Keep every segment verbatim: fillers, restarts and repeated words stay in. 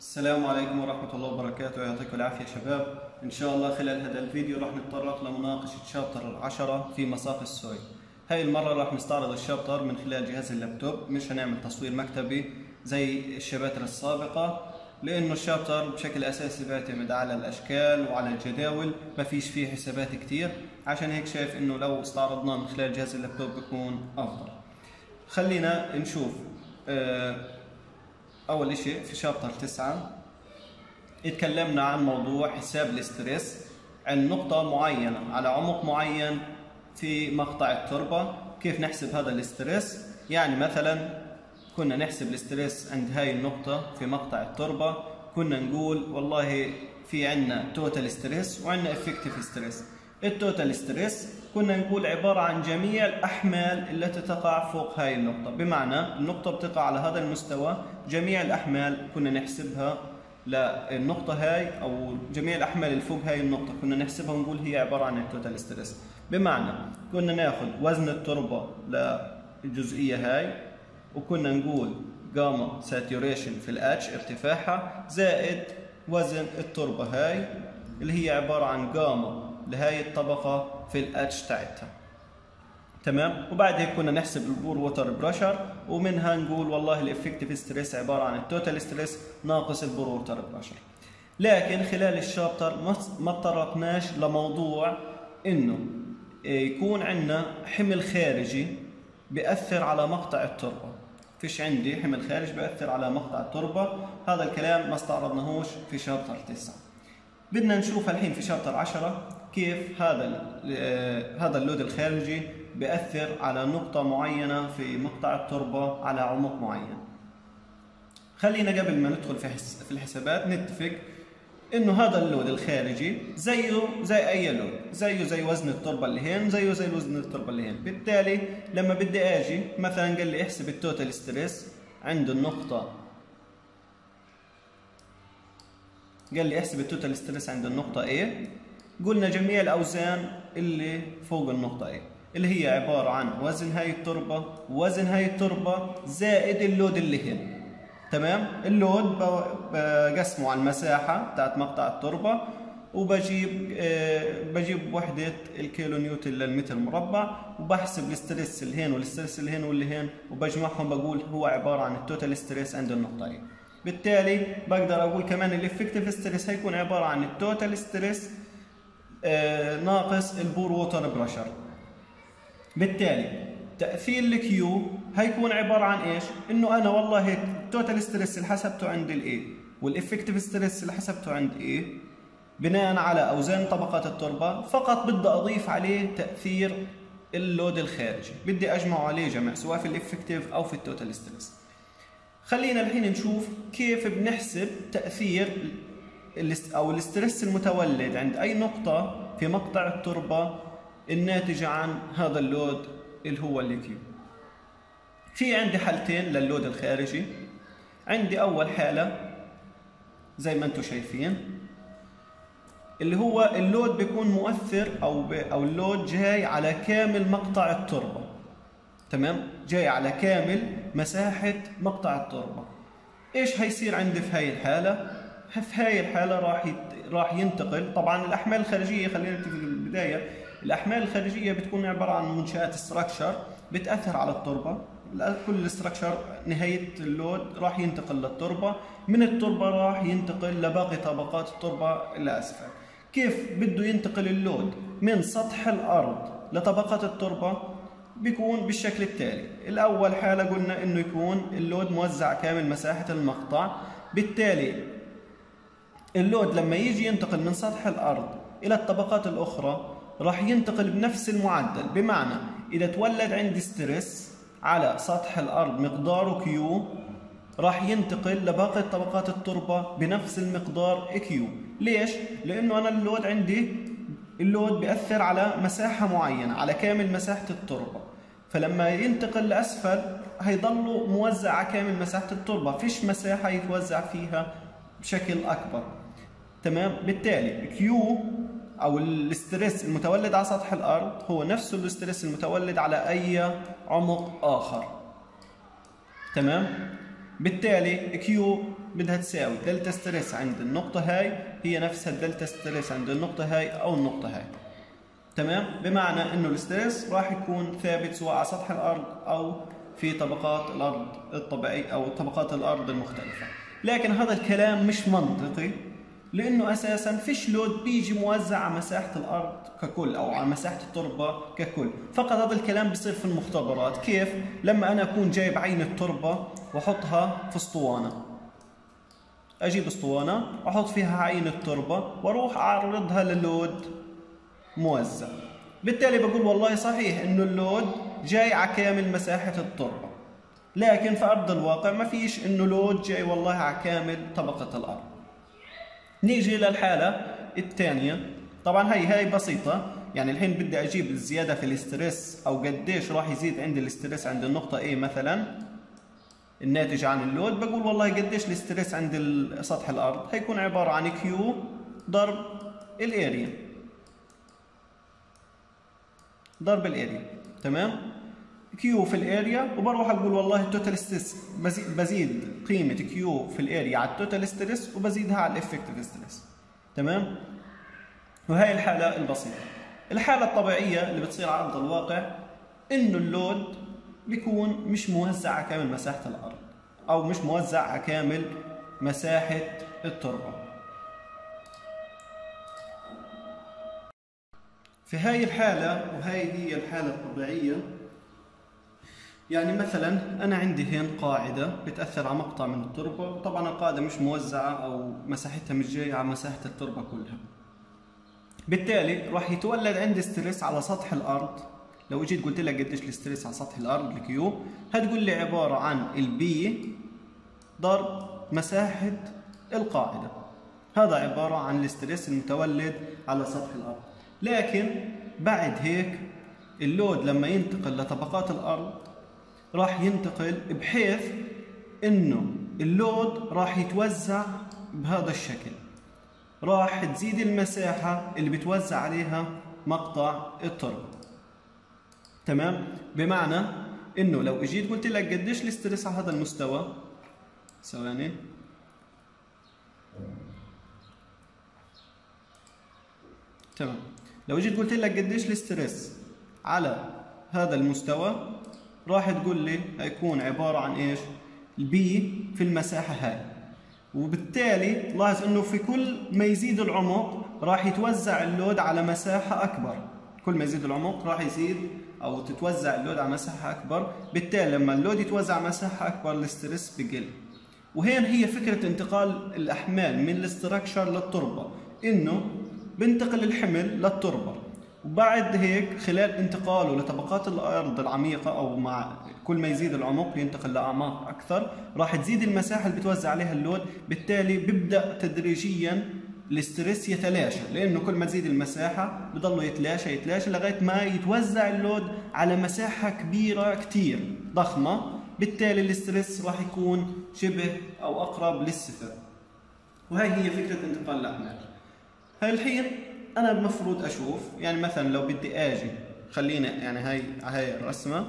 السلام عليكم ورحمة الله وبركاته، يعطيكم العافية شباب. إن شاء الله خلال هذا الفيديو راح نتطرق لمناقشة شابتر العشرة في مساق السوي. هاي المرة راح نستعرض الشابتر من خلال جهاز اللابتوب، مش هنعمل تصوير مكتبي زي الشباتر السابقة، لأنه الشابتر بشكل أساسي بيعتمد على الأشكال وعلى الجداول، ما فيش فيه حسابات كتير، عشان هيك شايف إنه لو استعرضناه من خلال جهاز اللابتوب بيكون أفضل. خلينا نشوف. آه أول إشي في شابتر تسعة اتكلمنا عن موضوع حساب الاسترس عند نقطة معينة على عمق معين في مقطع التربة. كيف نحسب هذا الاسترس؟ يعني مثلا كنا نحسب الاسترس عند هاي النقطة في مقطع التربة، كنا نقول والله في عنا توتال ستريس وعنا افكتيف ستريس. التوتال ستريس كنا نقول عبارة عن جميع الأحمال التي تقع فوق هاي النقطة، بمعنى النقطة بتقع على هذا المستوى، جميع الأحمال كنا نحسبها للنقطة هاي، أو جميع الأحمال اللي فوق هاي النقطة كنا نحسبها ونقول هي عبارة عن التوتال ستريس. بمعنى كنا ناخذ وزن التربة للجزئية هاي، وكنا نقول جاما ساتوريشن في الاتش ارتفاعها زائد وزن التربة هاي اللي هي عبارة عن جاما لهاي الطبقة في الاتش تاعتها. تمام. وبعد هيك كنا نحسب البور ووتر بريشر، ومنها نقول والله الافكتيف ستريس عبارة عن التوتال ستريس ناقص البور ووتر بريشر. لكن خلال الشابتر ما تطرقناش لموضوع انه يكون عندنا حمل خارجي بيأثر على مقطع التربة. فيش عندي حمل خارجي بيأثر على مقطع التربة، هذا الكلام ما استعرضناهوش في شابتر تسعة. بدنا نشوف الحين في شابتر عشرة كيف هذا هذا اللود الخارجي بيأثر على نقطة معينة في مقطع التربة على عمق معين. خلينا قبل ما ندخل في في الحسابات نتفق انه هذا اللود الخارجي زيه زي اي لود، زيه زي وزن التربة اللي هين، زيه زي وزن التربة اللي هين. بالتالي لما بدي اجي مثلا قال لي احسب التوتال ستريس عند النقطة، قال لي احسب التوتال ستريس عند النقطة A، قلنا جميع الأوزان اللي فوق النقطة A اللي هي عبارة عن وزن هاي التربة وزن هاي التربة زائد اللود اللي هنا. تمام. اللود بقسمه على المساحة بتاعت مقطع التربة، وبجيب آه بجيب وحدة الكيلو نيوتن للمتر مربع، وبحسب الستريس اللي هين والستريس اللي هين واللي هين، وبجمعهم بقول هو عبارة عن التوتال ستريس عند النقطة A. بالتالي بقدر اقول كمان الافكتيف ستريس هيكون عباره عن التوتال ستريس آه ناقص البور ووتر بريشر. بالتالي تاثير الكيو هيكون عباره عن ايش؟ انه انا والله التوتال ستريس اللي حسبته عند الاي والافكتيف ستريس اللي حسبته عند اي بناء على اوزان طبقات التربه، فقط بدي اضيف عليه تاثير اللود الخارجي، بدي اجمعه عليه جمع سواء في الافكتيف او في التوتال ستريس. خلينا الحين نشوف كيف بنحسب تأثير أو الاسترس المتولد عند أي نقطة في مقطع التربة الناتجة عن هذا اللود اللي هو الكيو. في عندي حالتين لللود الخارجي. عندي أول حالة زي ما أنتم شايفين اللي هو اللود بيكون مؤثر أو أو اللود جاي على كامل مقطع التربة. تمام. جاي على كامل مساحة مقطع التربة. ايش هيصير عندي في هاي الحالة؟ في هاي الحالة راح يت... راح ينتقل. طبعا الأحمال الخارجية، خلينا نتفق في البداية، الأحمال الخارجية بتكون عبارة عن منشآت ستراكشر بتأثر على التربة. كل ستراكشر نهاية اللود راح ينتقل للتربة، من التربة راح ينتقل لباقي طبقات التربة إلى أسفل. كيف بده ينتقل اللود من سطح الأرض لطبقات التربة؟ بيكون بالشكل التالي. الأول حالة قلنا إنه يكون اللود موزع كامل مساحة المقطع، بالتالي اللود لما يجي ينتقل من سطح الأرض إلى الطبقات الأخرى راح ينتقل بنفس المعدل. بمعنى إذا تولد عندي ستريس على سطح الأرض مقداره كيو، راح ينتقل لباقي طبقات التربة بنفس المقدار كيو. ليش؟ لأنه أنا اللود عندي اللود بيأثر على مساحة معينة، على كامل مساحة التربة، فلما ينتقل لأسفل هيضل موزع على كامل مساحة التربة، فيش مساحة يتوزع فيها بشكل أكبر. تمام. بالتالي كيو أو الاسترس المتولد على سطح الأرض هو نفسه الاسترس المتولد على أي عمق آخر. تمام. بالتالي كيو بدها تساوي دلتا ستريس عند النقطة هاي هي نفسها الدلتا ستريس عند النقطة هاي أو النقطة هاي. تمام؟ بمعنى إنه الستريس راح يكون ثابت سواء على سطح الأرض أو في طبقات الأرض الطبيعية أو طبقات الأرض المختلفة. لكن هذا الكلام مش منطقي، لأنه أساساً فيش لود بيجي موزع على مساحة الأرض ككل أو على مساحة التربة ككل، فقط هذا الكلام بيصير في المختبرات. كيف؟ لما أنا أكون جايب عينة تربة وأحطها في اسطوانة، أجيب اسطوانة وأحط فيها عينة تربة وأروح أعرضها للود موزع، بالتالي بقول والله صحيح إنه اللود جاي على كامل مساحة التربة، لكن في أرض الواقع ما فيش إنه لود جاي والله على كامل طبقة الأرض. نيجي للحالة الثانية، طبعا هي هاي بسيطة، يعني الحين بدي أجيب الزيادة في الاسترس أو قديش راح يزيد عندي الاسترس عند النقطة A مثلا الناتج عن اللود. بقول والله قديش الاسترس عند سطح الأرض، هيكون عبارة عن كيو ضرب الاريا ضرب الاريا. تمام؟ كيو في الاريا، وبروح اقول والله التوتال ستريس بزيد قيمه كيو في الاريا على التوتال ستريس وبزيدها على الافكتيف ستريس. تمام؟ وهي الحاله البسيطه. الحاله الطبيعيه اللي بتصير على ارض الواقع انه اللود بيكون مش موزع على كامل مساحه الارض او مش موزع على كامل مساحه التربه. في هاي الحاله، وهي هي الحاله الطبيعيه، يعني مثلا أنا عندي هنا قاعدة بتأثر على مقطع من التربة، وطبعا القاعدة مش موزعة أو مساحتها مش جاية على مساحة التربة كلها، بالتالي راح يتولد عندي ستريس على سطح الأرض. لو جيت قلت لك قديش الستريس على سطح الأرض الكيو، هتقول لي عبارة عن البي ضرب مساحة القاعدة، هذا عبارة عن الستريس المتولد على سطح الأرض. لكن بعد هيك اللود لما ينتقل لطبقات الأرض راح ينتقل بحيث انه اللود راح يتوزع بهذا الشكل، راح تزيد المساحة اللي بتوزع عليها مقطع التربة. تمام؟ بمعنى انه لو اجيت قلت لك قديش الاسترس على هذا المستوى، ثواني، تمام، لو اجيت قلت لك قديش الاسترس على هذا المستوى، راح تقول لي هيكون عبارة عن ايش؟ البي في المساحة هاي، وبالتالي لاحظ انه في كل ما يزيد العمق راح يتوزع اللود على مساحة أكبر، كل ما يزيد العمق راح يزيد أو تتوزع اللود على مساحة أكبر، بالتالي لما اللود يتوزع على مساحة أكبر الاسترس بقل. وهين هي فكرة انتقال الأحمال من الاستراكشر للتربة، إنه بنتقل الحمل للتربة، وبعد هيك خلال انتقاله لطبقات الأرض العميقة أو مع كل ما يزيد العمق ينتقل لأعماق أكثر، راح تزيد المساحة اللي بتوزع عليها اللود، بالتالي بيبدأ تدريجياً الاسترس يتلاشى، لأنه كل ما تزيد المساحة بضله يتلاشى يتلاشى لغاية ما يتوزع اللود على مساحة كبيرة كتير ضخمة، بالتالي الاسترس راح يكون شبه أو أقرب للصفر. وهي هي فكرة انتقال الأحمال. هالحين أنا المفروض أشوف، يعني مثلا لو بدي أجي، خلينا يعني هاي هاي الرسمة،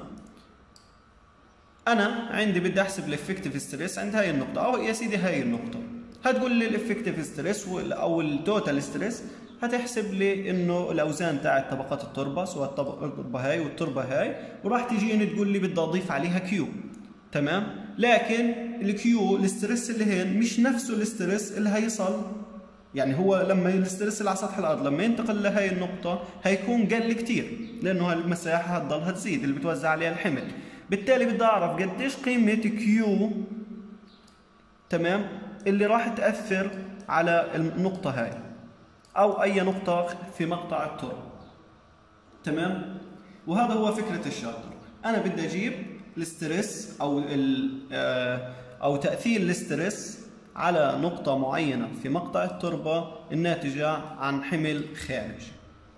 أنا عندي بدي أحسب الإفكتيف ستريس عند هاي النقطة، أو يا سيدي هاي النقطة، هتقول لي الإفكتيف ستريس أو التوتال ستريس، هتحسب لي إنه الأوزان تاعت طبقات التربة، سواء التربة هاي والتربة هاي، وراح تجيني تقول لي بدي أضيف عليها كيو. تمام؟ لكن الكيو الستريس اللي هين مش نفسه الستريس اللي هيصل، يعني هو لما الاسترس اللي على سطح الارض لما ينتقل لهي النقطه هيكون قل كثير، لانه المساحه هتضلها تزيد اللي بتوزع عليها الحمل، بالتالي بدي اعرف قديش قيمه كيو، تمام، اللي راح تاثر على النقطه هاي او اي نقطه في مقطع التربه. تمام؟ وهذا هو فكره الشاطر. انا بدي اجيب الاسترس او او تاثير الاسترس على نقطة معينة في مقطع التربة الناتجة عن حمل خارجي.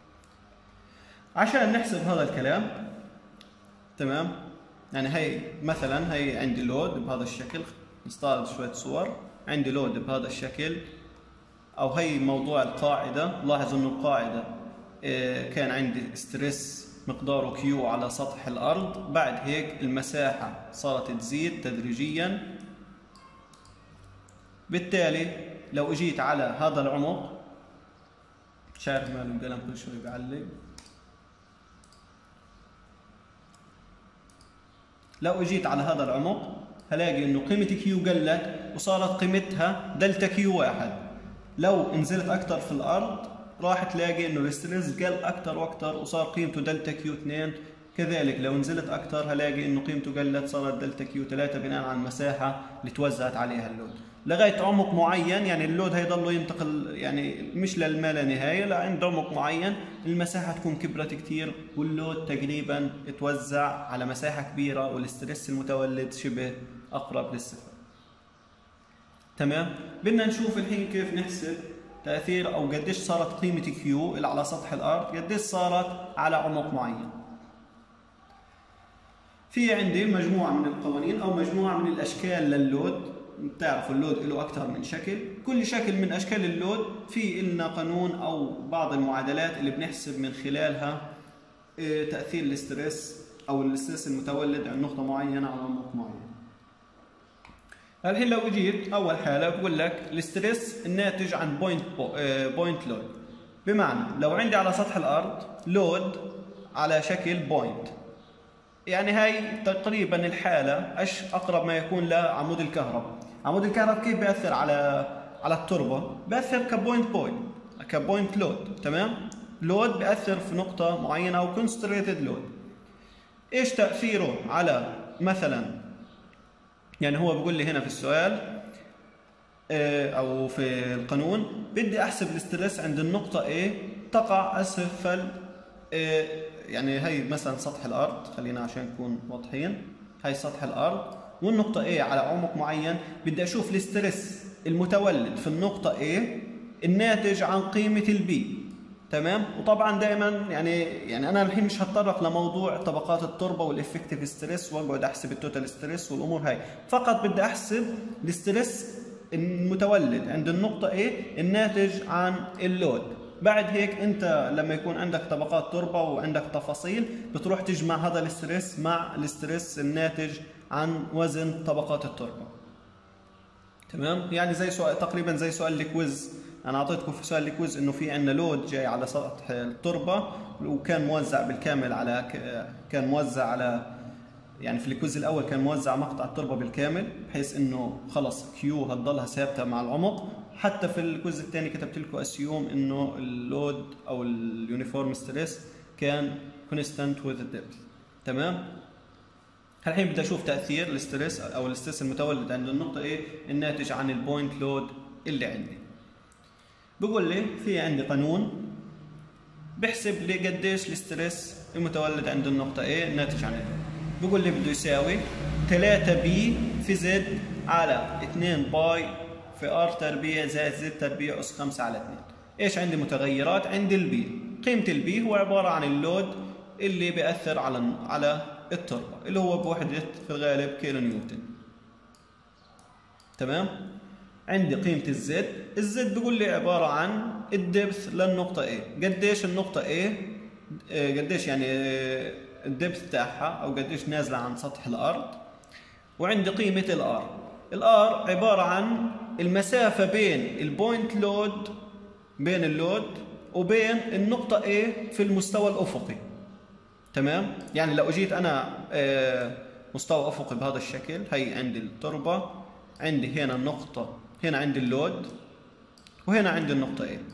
عشان نحسب هذا الكلام، تمام، يعني هي مثلا هي عندي لود بهذا الشكل، نستعرض شوية صور، عندي لود بهذا الشكل، أو هي موضوع القاعدة. لاحظ إنه القاعدة كان عندي ستريس مقداره كيو على سطح الأرض، بعد هيك المساحة صارت تزيد تدريجيا بالتالي لو اجيت على هذا العمق، مش عارف ماله القلم كل شوي بيعلق، لو اجيت على هذا العمق هلاقي انه قيمة كيو قلت وصارت قيمتها دلتا كيو واحد. لو نزلت اكثر في الارض راح تلاقي انه الاسترس قل اكثر واكثر وصار قيمته دلتا كيو اثنين. كذلك لو نزلت اكثر هلاقي انه قيمته قلت صارت دلتا كيو ثلاثة بناء على المساحة اللي توزعت عليها اللود. لغاية عمق معين يعني اللود هيضله ينتقل يعني مش للما لا نهاية، لعند عمق معين المساحة تكون كبرت كثير واللود تقريبا توزع على مساحة كبيرة والاسترس المتولد شبه اقرب للصفر. تمام؟ بدنا نشوف الحين كيف نحسب تأثير او قديش صارت قيمة كيو اللي على سطح الارض قديش صارت على عمق معين. في عندي مجموعة من القوانين او مجموعة من الاشكال لللود. بتعرفوا اللود له اكثر من شكل، كل شكل من اشكال اللود في لنا قانون او بعض المعادلات اللي بنحسب من خلالها تأثير الاسترس او الاسترس المتولد عند نقطة معينة على عمق معين. الحين لو اجيت اول حالة بقول لك الاسترس الناتج عن بوينت بوينت لود، بمعنى لو عندي على سطح الارض لود على شكل بوينت، يعني هاي تقريبا الحالة ايش اقرب ما يكون لعمود الكهرباء. عمود الكهرباء كيف بيأثر على على التربة؟ بيأثر كبوينت بوينت كبوينت لود. تمام؟ لود بيأثر في نقطة معينة او كونستريتد لود. ايش تأثيره على مثلا، يعني هو بيقول لي هنا في السؤال او في القانون بدي احسب الاسترس عند النقطة A تقع اسفل، يعني هي مثلا سطح الارض، خلينا عشان نكون واضحين، هي سطح الارض والنقطة A على عمق معين. بدي اشوف الاسترس المتولد في النقطة A الناتج عن قيمة البي. تمام؟ وطبعا دائما يعني يعني انا الحين مش هتطرق لموضوع طبقات التربة والافكتيف ستريس واقعد احسب التوتال ستريس والامور هاي، فقط بدي احسب الاسترس المتولد عند النقطة A الناتج عن اللود. بعد هيك انت لما يكون عندك طبقات تربة وعندك تفاصيل بتروح تجمع هذا الاسترس مع الاسترس الناتج عن وزن طبقات التربة. تمام؟ يعني زي سؤال تقريبا زي سؤال الكويز، انا اعطيتكم في سؤال الكويز انه في عندنا لود جاي على سطح التربة وكان موزع بالكامل على كان موزع على يعني في الكويز الاول كان موزع مقطع التربة بالكامل بحيث انه خلص كيو هتضلها ثابتة مع العمق. حتى في الكويز الثاني كتبت لكم اسيوم انه اللود او اليونيفورم ستريس كان كونستانت وذ الدبث. تمام؟ الحين بدي اشوف تاثير الاسترس او الاسترس المتولد عند النقطه ايه الناتج عن البوينت لود اللي عندي. بقول لي في عندي قانون بحسب لي قديش الاسترس المتولد عند النقطه ايه الناتج عن اللود. بقول لي بده يساوي ثلاثة بي في زد على اثنين باي في ار تربيع زائد زد تربيع اس خمسة على اثنين. ايش عندي متغيرات؟ عندي البي، قيمة البي هو عبارة عن اللود اللي بيأثر على على التربة اللي هو بوحدة في الغالب كيلو نيوتن. تمام؟ عندي قيمة الزد، الزد بيقول لي عبارة عن الدبث للنقطة A، قديش النقطة A قديش يعني الدبث تاعها او قديش نازلة عن سطح الارض. وعندي قيمة الار، الار عبارة عن المسافة بين البوينت لود بين اللود وبين النقطة A في المستوى الأفقي. تمام؟ يعني لو اجيت انا مستوى افقي بهذا الشكل، هي عندي التربة، عندي هنا النقطة، هنا عندي اللود، وهنا عندي النقطة A.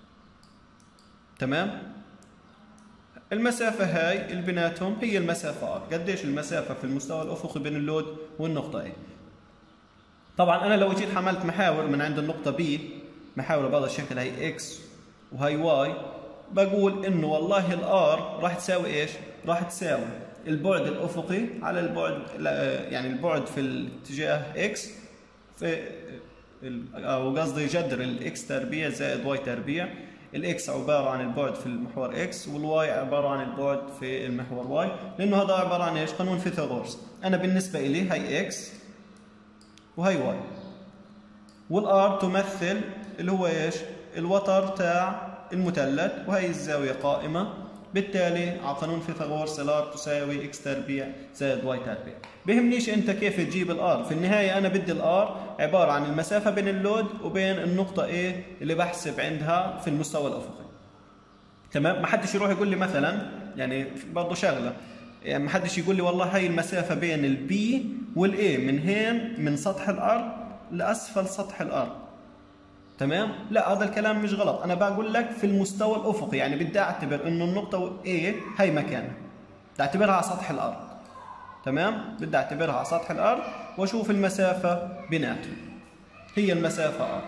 تمام؟ المسافة هاي اللي بيناتهم هي المسافة R، قديش المسافة في المستوى الأفقي بين اللود والنقطة A. طبعا أنا لو جيت حملت محاور من عند النقطة B، محاور بهذا الشكل هي X وهي Y، بقول إنه والله الR راح تساوي إيش؟ راح تساوي البعد الأفقي على البعد يعني البعد في الاتجاه X في أو قصدي جذر الإكس تربيع زائد واي تربيع. الإكس عبارة عن البعد في المحور إكس والواي عبارة عن البعد في المحور واي، لأنه هذا عبارة عن إيش؟ قانون فيثاغورس. أنا بالنسبة إلي هي إكس وهي واي، والآر تمثل اللي هو إيش؟ الوتر تاع المثلث، وهي الزاوية قائمة بالتالي على قانون فيثاغورس الار تساوي اكس تربيع زائد واي تربيع. بهمنيش انت كيف تجيب الار، في النهايه انا بدي الار عباره عن المسافه بين اللود وبين النقطه A اللي بحسب عندها في المستوى الافقي. تمام؟ ما حدش يروح يقول لي مثلا، يعني برضه شغله، يعني ما حدش يقول لي والله هاي المسافه بين البي والاي من هين من سطح الارض لاسفل سطح الارض. تمام؟ لا، هذا الكلام مش غلط، انا بقول لك في المستوى الافقي، يعني بدي اعتبر انه النقطه A هي مكانها، بدي اعتبرها على سطح الارض. تمام؟ بدي اعتبرها على سطح الارض واشوف المسافه بيناتهم، هي المسافه R.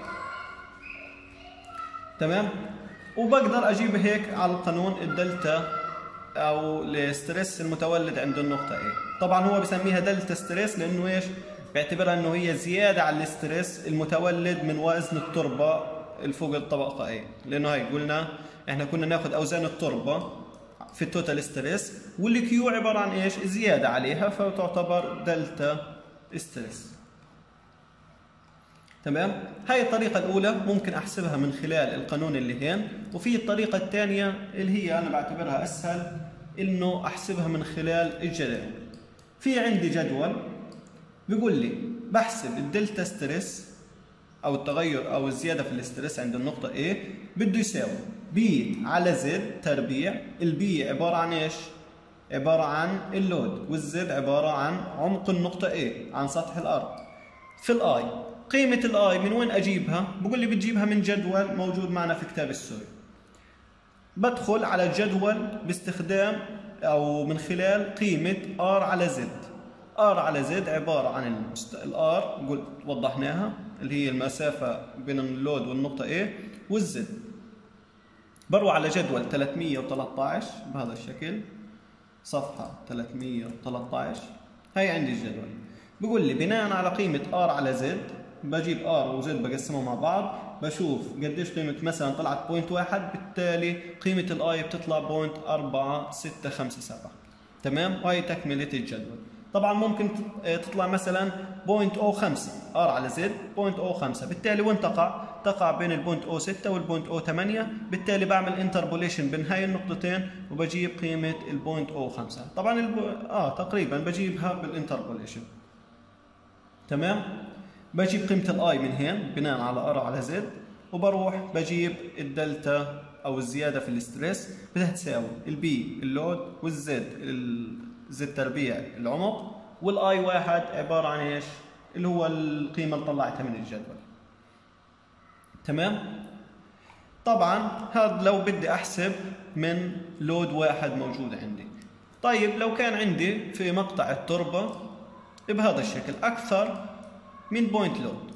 تمام؟ وبقدر اجيب هيك على القانون الدلتا او الستريس المتولد عند النقطه A. طبعا هو بسميها دلتا ستريس لانه ايش؟ بيعتبرها انه هي زياده على الستريس المتولد من وزن التربه الفوق الطبقه A، لانه هي قلنا احنا كنا ناخذ اوزان التربه في التوتال ستريس، والكيو عباره عن ايش؟ زياده عليها، فتعتبر دلتا ستريس. تمام؟ هاي الطريقة الأولى ممكن أحسبها من خلال القانون اللي هين، وفي الطريقة الثانية اللي هي أنا بعتبرها أسهل، إنه أحسبها من خلال الجدول. في عندي جدول بيقول لي بحسب الدلتا ستريس أو التغير أو الزيادة في الاسترس عند النقطة A بده يساوي بي على زد تربيع. البي عبارة عن إيش؟ عبارة عن اللود، والزد عبارة عن عمق النقطة A عن سطح الأرض في الآي. قيمة الآي من وين أجيبها؟ بقول لي بتجيبها من جدول موجود معنا في كتاب السوري. بدخل على الجدول باستخدام أو من خلال قيمة R على Z. R على Z عبارة عن المست... الR قلت وضحناها اللي هي المسافة بين اللود والنقطة A، والZ. بروح على جدول ثلاثمية وثلاثة عشر بهذا الشكل، صفحة ثلاثمية وثلاثة عشر، هاي عندي الجدول. بقول لي بناء على قيمة R على Z بجيب R و Z بقسمهم مع بعض، بشوف قديش قيمة مثلا طلعت بوينت واحد، بالتالي قيمة الآي بتطلع بوينت أربعة ستة خمسة سبعة. تمام؟ وهي تكملة الجدول. طبعا ممكن تطلع مثلا بوينت أو خمسة، R على Z بوينت أو خمسة، بالتالي وين تقع؟ تقع بين البوينت أو ستة والبوينت أو ثمانية، بالتالي بعمل انتربوليشن بين هاي النقطتين وبجيب قيمة البوينت أو خمسة. طبعا البو... اه تقريبا بجيبها بالانتربوليشن. تمام؟ بجيب قيمة الاي من هين بناء على ار على زد، وبروح بجيب الدلتا او الزيادة في الاسترس بدها تساوي البي اللود، والزد الزد تربيع العمق، والاي واحد عبارة عن ايش؟ اللي هو القيمة اللي طلعتها من الجدول. تمام؟ طبعا هذا لو بدي احسب من لود واحد موجود عندي. طيب لو كان عندي في مقطع التربة بهذا الشكل اكثر من بوينت لود،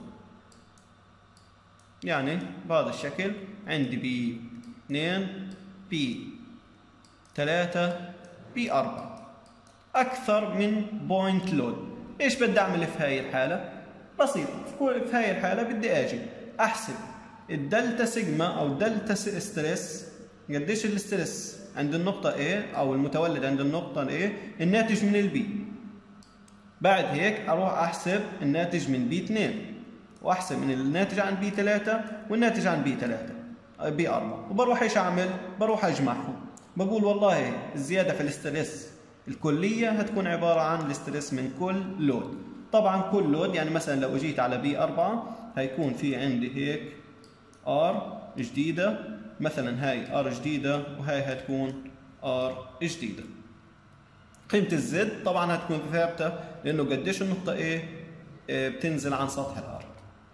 يعني بهذا الشكل عندي بي اثنين بي ثلاثة بي أربعة، أكثر من بوينت لود. إيش بدي أعمل في هاي الحالة؟ بسيط، في هاي الحالة بدي أجي أحسب الدلتا سيجما أو الدلتا ستريس، قديش الاسترس عند النقطة A أو المتولد عند النقطة A الناتج من البي. بعد هيك اروح احسب الناتج من بي اثنين، واحسب من الناتج عن بي ثلاثة والناتج عن بي ثلاثة بي أربعة، وبروح ايش اعمل؟ بروح اجمعهم. بقول والله الزياده في الاسترس الكليه هتكون عباره عن الاسترس من كل لود. طبعا كل لود يعني مثلا لو اجيت على بي أربعة هيكون في عندي هيك ار جديده، مثلا هاي ار جديده وهاي هتكون ار جديده. قيمة الزد طبعا هتكون ثابتة لأنه قديش النقطة A بتنزل عن سطح الأرض.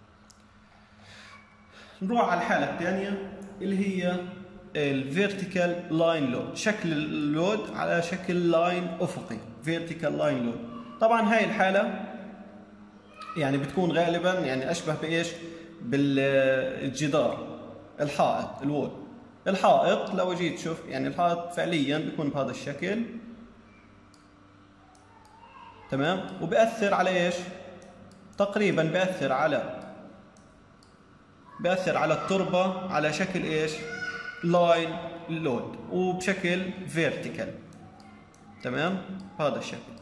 نروح على الحالة الثانية اللي هي الفيرتيكال لاين لود، شكل اللود على شكل لاين أفقي، فيرتيكال لاين لود. طبعا هاي الحالة يعني بتكون غالبا يعني أشبه بإيش؟ بالجدار، الحائط، الوول. الحائط لو جيت تشوف يعني الحائط فعليا بيكون بهذا الشكل. تمام؟ وبأثر على ايش؟ تقريبا بأثر على بأثر على التربة على شكل ايش؟ لاين لود وبشكل فيرتيكال. تمام؟ بهذا الشكل.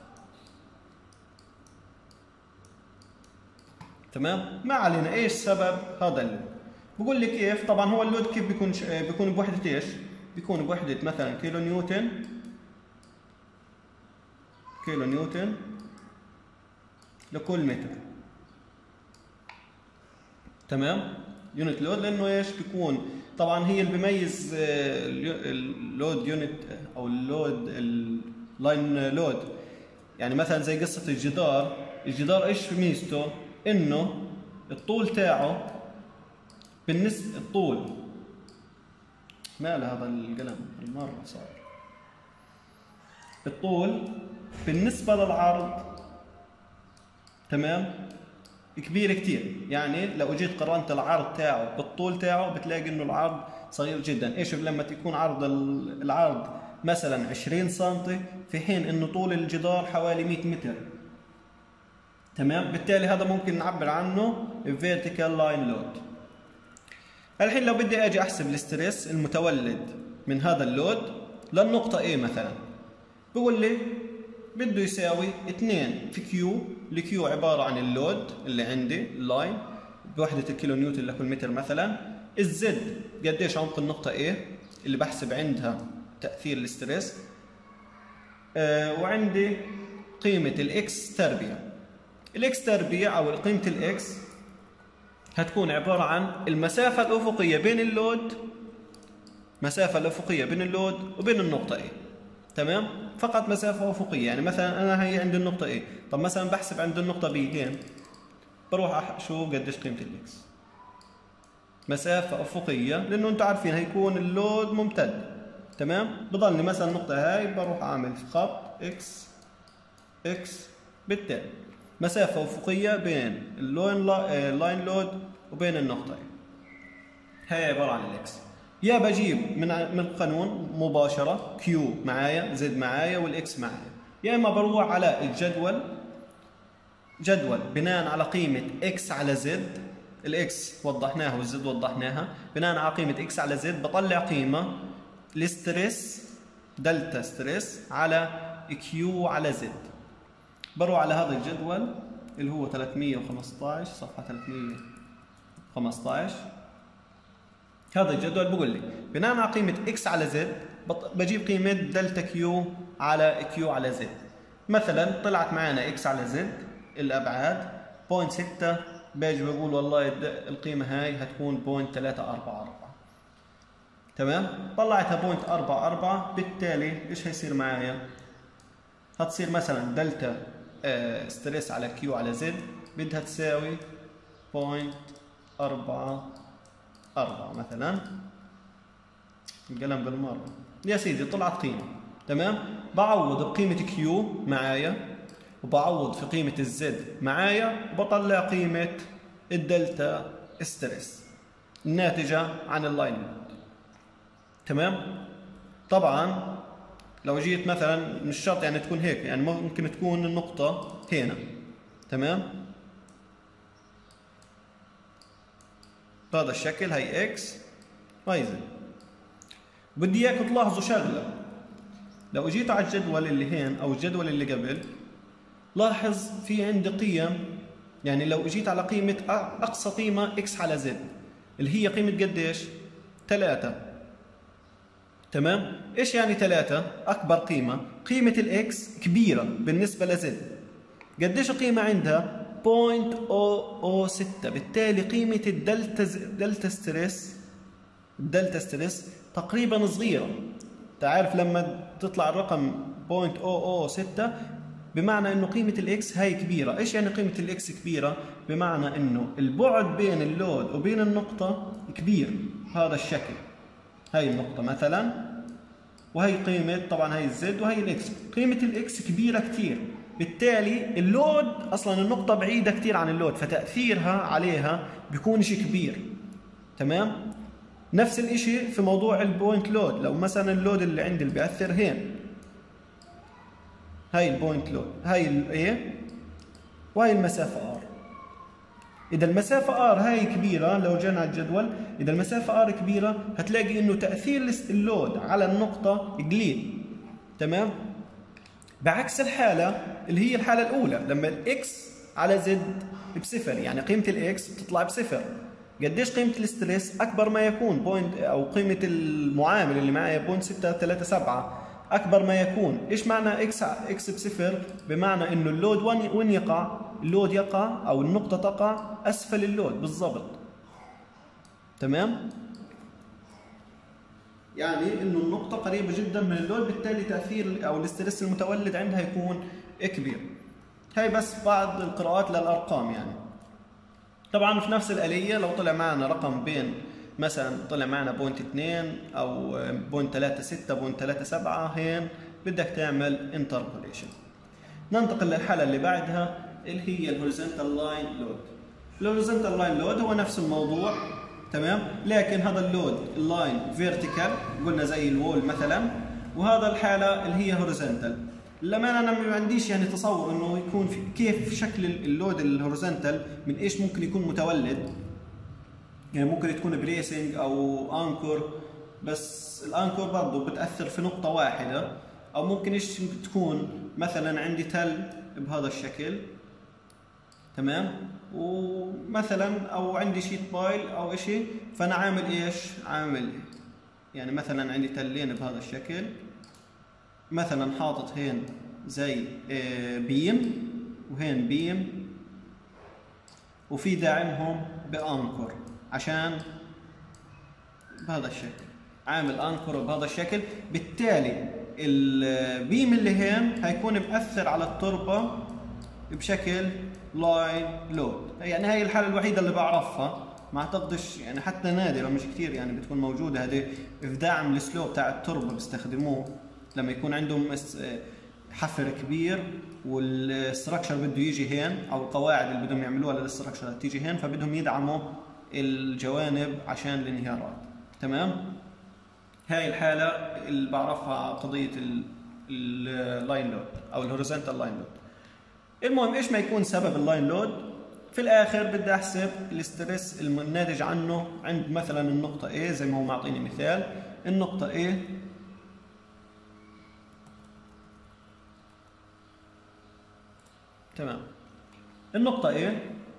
تمام؟ ما علينا ايش سبب هذا اللود. بقول لك كيف؟ طبعا هو اللود كيف بيكون بيكون بوحدة ايش؟ بيكون بوحدة مثلا كيلو نيوتن، كيلو نيوتن لكل متر. تمام؟ يونت لود، لانه ايش بيكون طبعا هي اللي بيميز اللود يونت او اللود اللاين لود. يعني مثلا زي قصه الجدار، الجدار ايش ميزته؟ انه الطول تاعه بالنسبه الطول مال هذا القلم المره صار الطول بالنسبه للعرض تمام كبير كتير. يعني لو جيت قارنت العرض تاعه بالطول تاعه بتلاقي انه العرض صغير جدا. ايش لما تكون عرض العرض مثلا عشرين سم في حين انه طول الجدار حوالي مئة متر. تمام؟ بالتالي هذا ممكن نعبر عنه vertical line load. الحين لو بدي اجي احسب الاسترس المتولد من هذا اللود للنقطة A مثلا، بقول لي بده يساوي اثنين في كيو. الكيو عبارة عن اللود اللي عندي اللاين بوحدة الكيلو نيوتن لكل متر مثلا. الزد قديش عمق النقطة A اللي بحسب عندها تأثير الاسترس. آه وعندي قيمة الاكس تربيع. الاكس تربيع او قيمة الاكس هتكون عبارة عن المسافة الأفقية بين اللود، مسافة الأفقية بين اللود وبين النقطة A. تمام؟ فقط مسافة أفقية. يعني مثلا أنا هي عند النقطة A، طب مثلا بحسب عند النقطة B هين، بروح شو قديش قيمة الإكس؟ مسافة أفقية، لأنه أنتم عارفين هيكون اللود ممتد. تمام؟ بضلني مثلا النقطة هاي بروح أعمل خط إكس إكس، بالتالي مسافة أفقية بين اللاين لود وبين النقطة A. هي عبارة عن الإكس. يا بجيب من من القانون مباشرة كيو معايا زد معايا والإكس معايا، يا إما بروح على الجدول، جدول بناء على قيمة إكس على زد. الإكس وضحناها والزد وضحناها. بناء على قيمة إكس على زد بطلع قيمة الاسترس دلتا ستريس على كيو على زد. بروح على هذا الجدول اللي هو ثلاثمئة وخمسة عشر، صفحة ثلاثمئة وخمسة عشر. هذا الجدول بقول لي بناء على قيمة إكس على زد بجيب قيمة دلتا كيو على كيو على زد. مثلا طلعت معنا إكس على زد الأبعاد صفر فاصلة ستة، باجي بقول والله القيمة هاي هتكون صفر فاصلة ثلاثة أربعة أربعة. تمام؟ طلعتها صفر فاصلة أربعة أربعة. بالتالي إيش هيصير معايا؟ هتصير مثلا دلتا آه ستريس على كيو على زد بدها تساوي صفر فاصلة أربعة أربعة مثلا. القلم بالمرة يا سيدي طلعت قيمة. تمام؟ بعوض بقيمة كيو معايا وبعوض في قيمة الزد معايا وبطلع قيمة الدلتا ستريس الناتجة عن اللاين لود. تمام؟ طبعا لو جيت مثلا مش شرط يعني تكون هيك، يعني ممكن تكون النقطة هنا. تمام؟ بهذا الشكل هي اكس وهي زد. بدي اياكم تلاحظوا شغله، لو جيت على الجدول اللي هين او الجدول اللي قبل لاحظ في عندي قيم. يعني لو جيت على قيمه اقصى قيمه اكس على زد اللي هي قيمه قديش؟ ثلاثة. تمام؟ ايش يعني ثلاثة؟ اكبر قيمه. قيمه الاكس كبيره بالنسبه لزد. قديش القيمه عندها؟ صفر فاصلة صفر صفر ستة. بالتالي قيمة الدلتا دلتا ستريس الدلتا ستريس تقريبا صغيرة. تعرف لما تطلع الرقم صفر فاصلة صفر ستة بمعنى انه قيمة الاكس هاي كبيرة. ايش يعني قيمة الاكس كبيرة؟ بمعنى انه البعد بين اللود وبين النقطة كبير. هذا الشكل، هاي النقطة مثلا وهي قيمة طبعا هاي الزد وهي الاكس. قيمة الاكس كبيرة كتير، بالتالي اللود اصلا النقطه بعيده كثير عن اللود فتاثيرها عليها بيكونش كبير. تمام؟ نفس الشيء في موضوع البوينت لود. لو مثلا اللود اللي عندي اللي بياثر هين، هاي البوينت لود، هاي الاي وهي المسافه ار. اذا المسافه ار هاي كبيره، لو جينا على الجدول اذا المسافه ار كبيره هتلاقي انه تاثير اللود على النقطه قليل. تمام؟ بعكس الحالة اللي هي الحالة الأولى لما الإكس على زد بصفر، يعني قيمة الإكس بتطلع بصفر. قديش قيمة الاسترس؟ أكبر ما يكون بوينت أو قيمة المعامل اللي معايا بوينت ستة ثلاثة سبعة أكبر ما يكون. إيش معنى إكس إكس بصفر؟ بمعنى إنه اللود وين وين يقع؟ اللود يقع أو النقطة تقع أسفل اللود بالضبط. تمام؟ يعني إنه النقطة قريبة جدا من اللود، بالتالي تأثير أو الاسترس المتولد عندها يكون كبير. هاي بس بعض القراءات للأرقام يعني. طبعا في نفس الآلية لو طلع معنا رقم بين مثلا طلع معنا بوينت اثنين أو بوينت ثلاثة ستة بوينت ثلاثة سبعة، هين بدك تعمل انتربوليشن. ننتقل للحالة اللي بعدها اللي هي الهوريزونتال لاين لود. الهوريزونتال لاين لود هو نفس الموضوع، تمام، لكن هذا اللود اللاين فيرتيكال قلنا زي الوول مثلا، وهذا الحالة اللي هي هوريزونتال. لما انا ما عنديش يعني تصور انه يكون في كيف شكل اللود الهوريزونتال، من ايش ممكن يكون متولد. يعني ممكن تكون بريسنج او انكور، بس الانكور برضه بتاثر في نقطه واحده، او ممكن ايش تكون مثلا عندي تل بهذا الشكل، تمام، ومثلا او عندي شيت بايل او شيء، فانا عامل ايش؟ عامل يعني مثلا عندي تلين بهذا الشكل، مثلا حاطط هين زي بيم وهين بيم، وفي داعمهم بانكر عشان بهذا الشكل، عامل انكر بهذا الشكل. بالتالي البيم اللي هين هيكون مأثر على التربة بشكل لاين لود. يعني هاي الحالة الوحيدة اللي بعرفها، ما اعتقدش يعني حتى نادرة مش كثير يعني بتكون موجودة. هذه في دعم السلوب تاع التربة بيستخدموه لما يكون عندهم حفر كبير والستراكشر بده يجي هين، او القواعد اللي بدهم يعملوها للستراكشر تيجي هين، فبدهم يدعموا الجوانب عشان الانهيارات. تمام، هاي الحالة اللي بعرفها قضية اللاين لود او الهوريزونتال لاين لود. المهم ايش ما يكون سبب اللاين لود، في الاخر بدي احسب الاسترس الناتج عنه عند مثلا النقطة A زي ما هو معطيني مثال. النقطة A تمام، النقطة A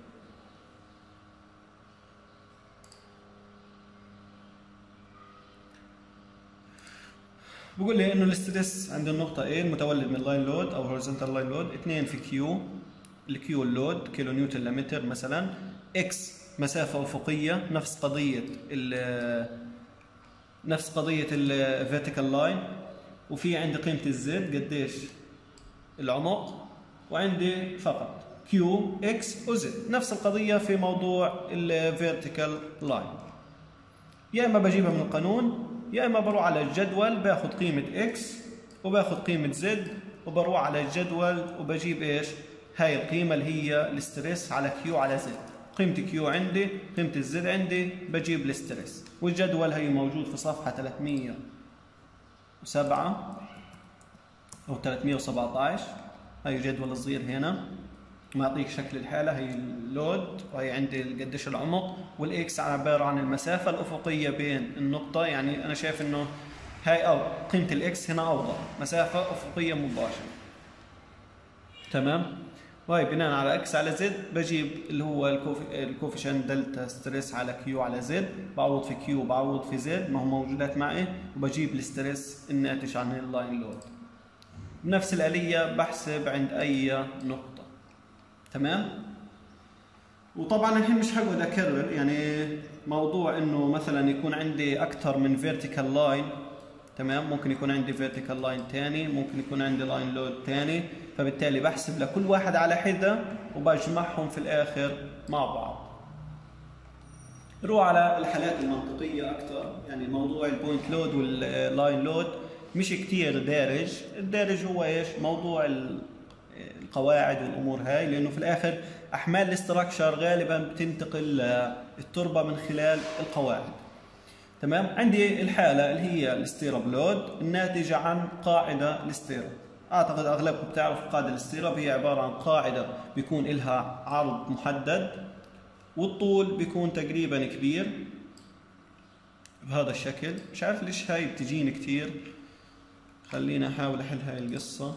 بقول لي انه الاسترس عند النقطة A المتولد من اللاين لود او هوريزونتال لاين لود اثنين في كيو، الكيو اللود كيلو نيوتن لمتر مثلا، اكس مسافة افقية نفس قضية ال نفس قضية الفيرتيكال لاين، وفي عندي قيمة الزد قديش العمق، وعندي فقط كيو اكس وزد. نفس القضية في موضوع الفيرتيكال لاين، يا اما بجيبها من القانون يا اما بروح على الجدول باخذ قيمة اكس وباخذ قيمة زد وبروح على الجدول وبجيب ايش؟ هاي القيمة اللي هي الاسترس على كيو على زد. قيمة كيو عندي، قيمة الزد عندي، بجيب الاسترس. والجدول هي موجود في صفحة ثلاثمية وسبعة او ثلاثمية وسبعة عشر. هاي جدول صغير هنا معطيك شكل الحالة، هي اللود وهي عندي قديش العمق، والاكس عبارة عن المسافة الأفقية بين النقطة. يعني أنا شايف إنه هاي أو قيمة الاكس هنا أوضح، مسافة أفقية مباشرة. تمام؟ وهي بناء على اكس على زد بجيب اللي هو الكوفيشنت دلتا ستريس على كيو على زد، بعوض في كيو بعوض في زد ما هو موجودات معي، وبجيب الاسترس الناتج عن اللاين لود. بنفس الآلية بحسب عند أي نقطة. تمام؟ وطبعا الحين مش حقعد أكرر يعني موضوع إنه مثلا يكون عندي أكثر من فيرتيكال لاين. تمام؟ ممكن يكون عندي فيرتيكال لاين ثاني، ممكن يكون عندي لاين لود ثاني، فبالتالي بحسب لكل واحد على حدة وبجمعهم في الآخر مع بعض. نروح على الحالات المنطقية أكثر. يعني موضوع البوينت لود واللاين لود مش كتير دارج. الدارج هو ايش؟ موضوع القواعد والامور هاي، لانه في الاخر احمال الاستراكشر غالبا بتنتقل للتربه من خلال القواعد. تمام؟ عندي الحاله اللي هي الستيرب لود الناتجه عن قاعده الستيرب. اعتقد اغلبكم بتعرفوا قاعده الستيرب، هي عباره عن قاعده بيكون لها عرض محدد والطول بيكون تقريبا كبير بهذا الشكل. مش عارف ليش هاي بتجيني كتير، خلينا احاول احل هاي القصة.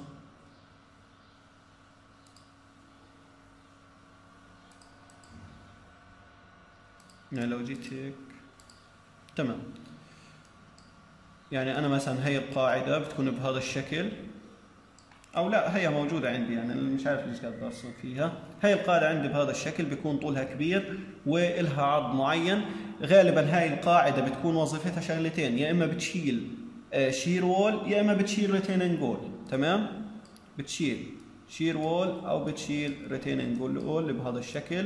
يعني لو جيت هيك تمام، يعني أنا مثلا هي القاعدة بتكون بهذا الشكل، أو لا هي موجودة عندي، يعني مش عارف ليش قاعد برسم فيها. هي القاعدة عندي بهذا الشكل، بيكون طولها كبير وإلها عرض معين. غالبا هاي القاعدة بتكون وظيفتها شغلتين، يا إما بتشيل شير وول يا إما بتشيل ريتيننج وول. تمام، بتشيل شير وول أو بتشيل ريتيننج وول بهذا الشكل.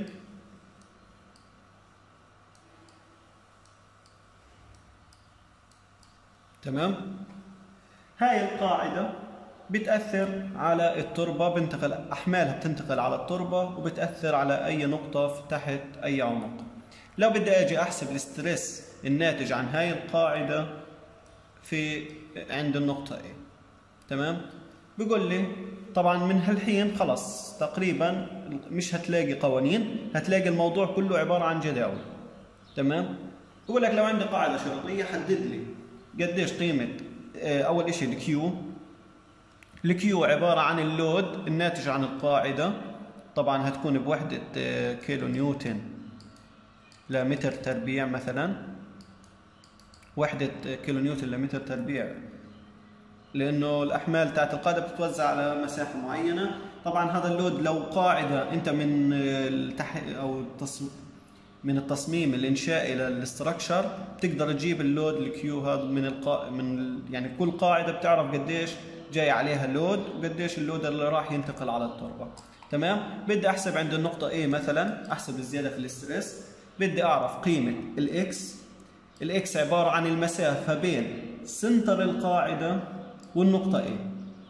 تمام، هاي القاعدة بتأثر على التربة، بنتقل أحمالها بتنتقل على التربة وبتأثر على أي نقطة تحت أي عمق. لو بدي أجي أحسب الاسترس الناتج عن هاي القاعدة في عند النقطة A، تمام، بيقول لي طبعا من هالحين خلص تقريبا مش هتلاقي قوانين، هتلاقي الموضوع كله عبارة عن جداول. تمام، بقول لك لو عندي قاعدة شرطية حدد لي قديش قيمة أول إشي الكيو. الكيو عبارة عن اللود الناتج عن القاعدة، طبعا هتكون بوحدة كيلو نيوتن لمتر تربيع مثلا، وحدة كيلو نيوتن لمتر تربيع، لأنه الأحمال تاعت القاعدة بتتوزع على مسافة معينة. طبعا هذا اللود لو قاعدة أنت من التح أو من التصميم الإنشائي للاستراكشر بتقدر تجيب اللود الكيو هذا من القا من يعني كل قاعدة بتعرف قديش جاي عليها اللود وقديش اللود اللي راح ينتقل على التربة. تمام، بدي احسب عند النقطة A مثلا، احسب الزيادة في الاسترس. بدي اعرف قيمة الاكس. الاكس عبارة عن المسافة بين سنتر القاعدة والنقطة A.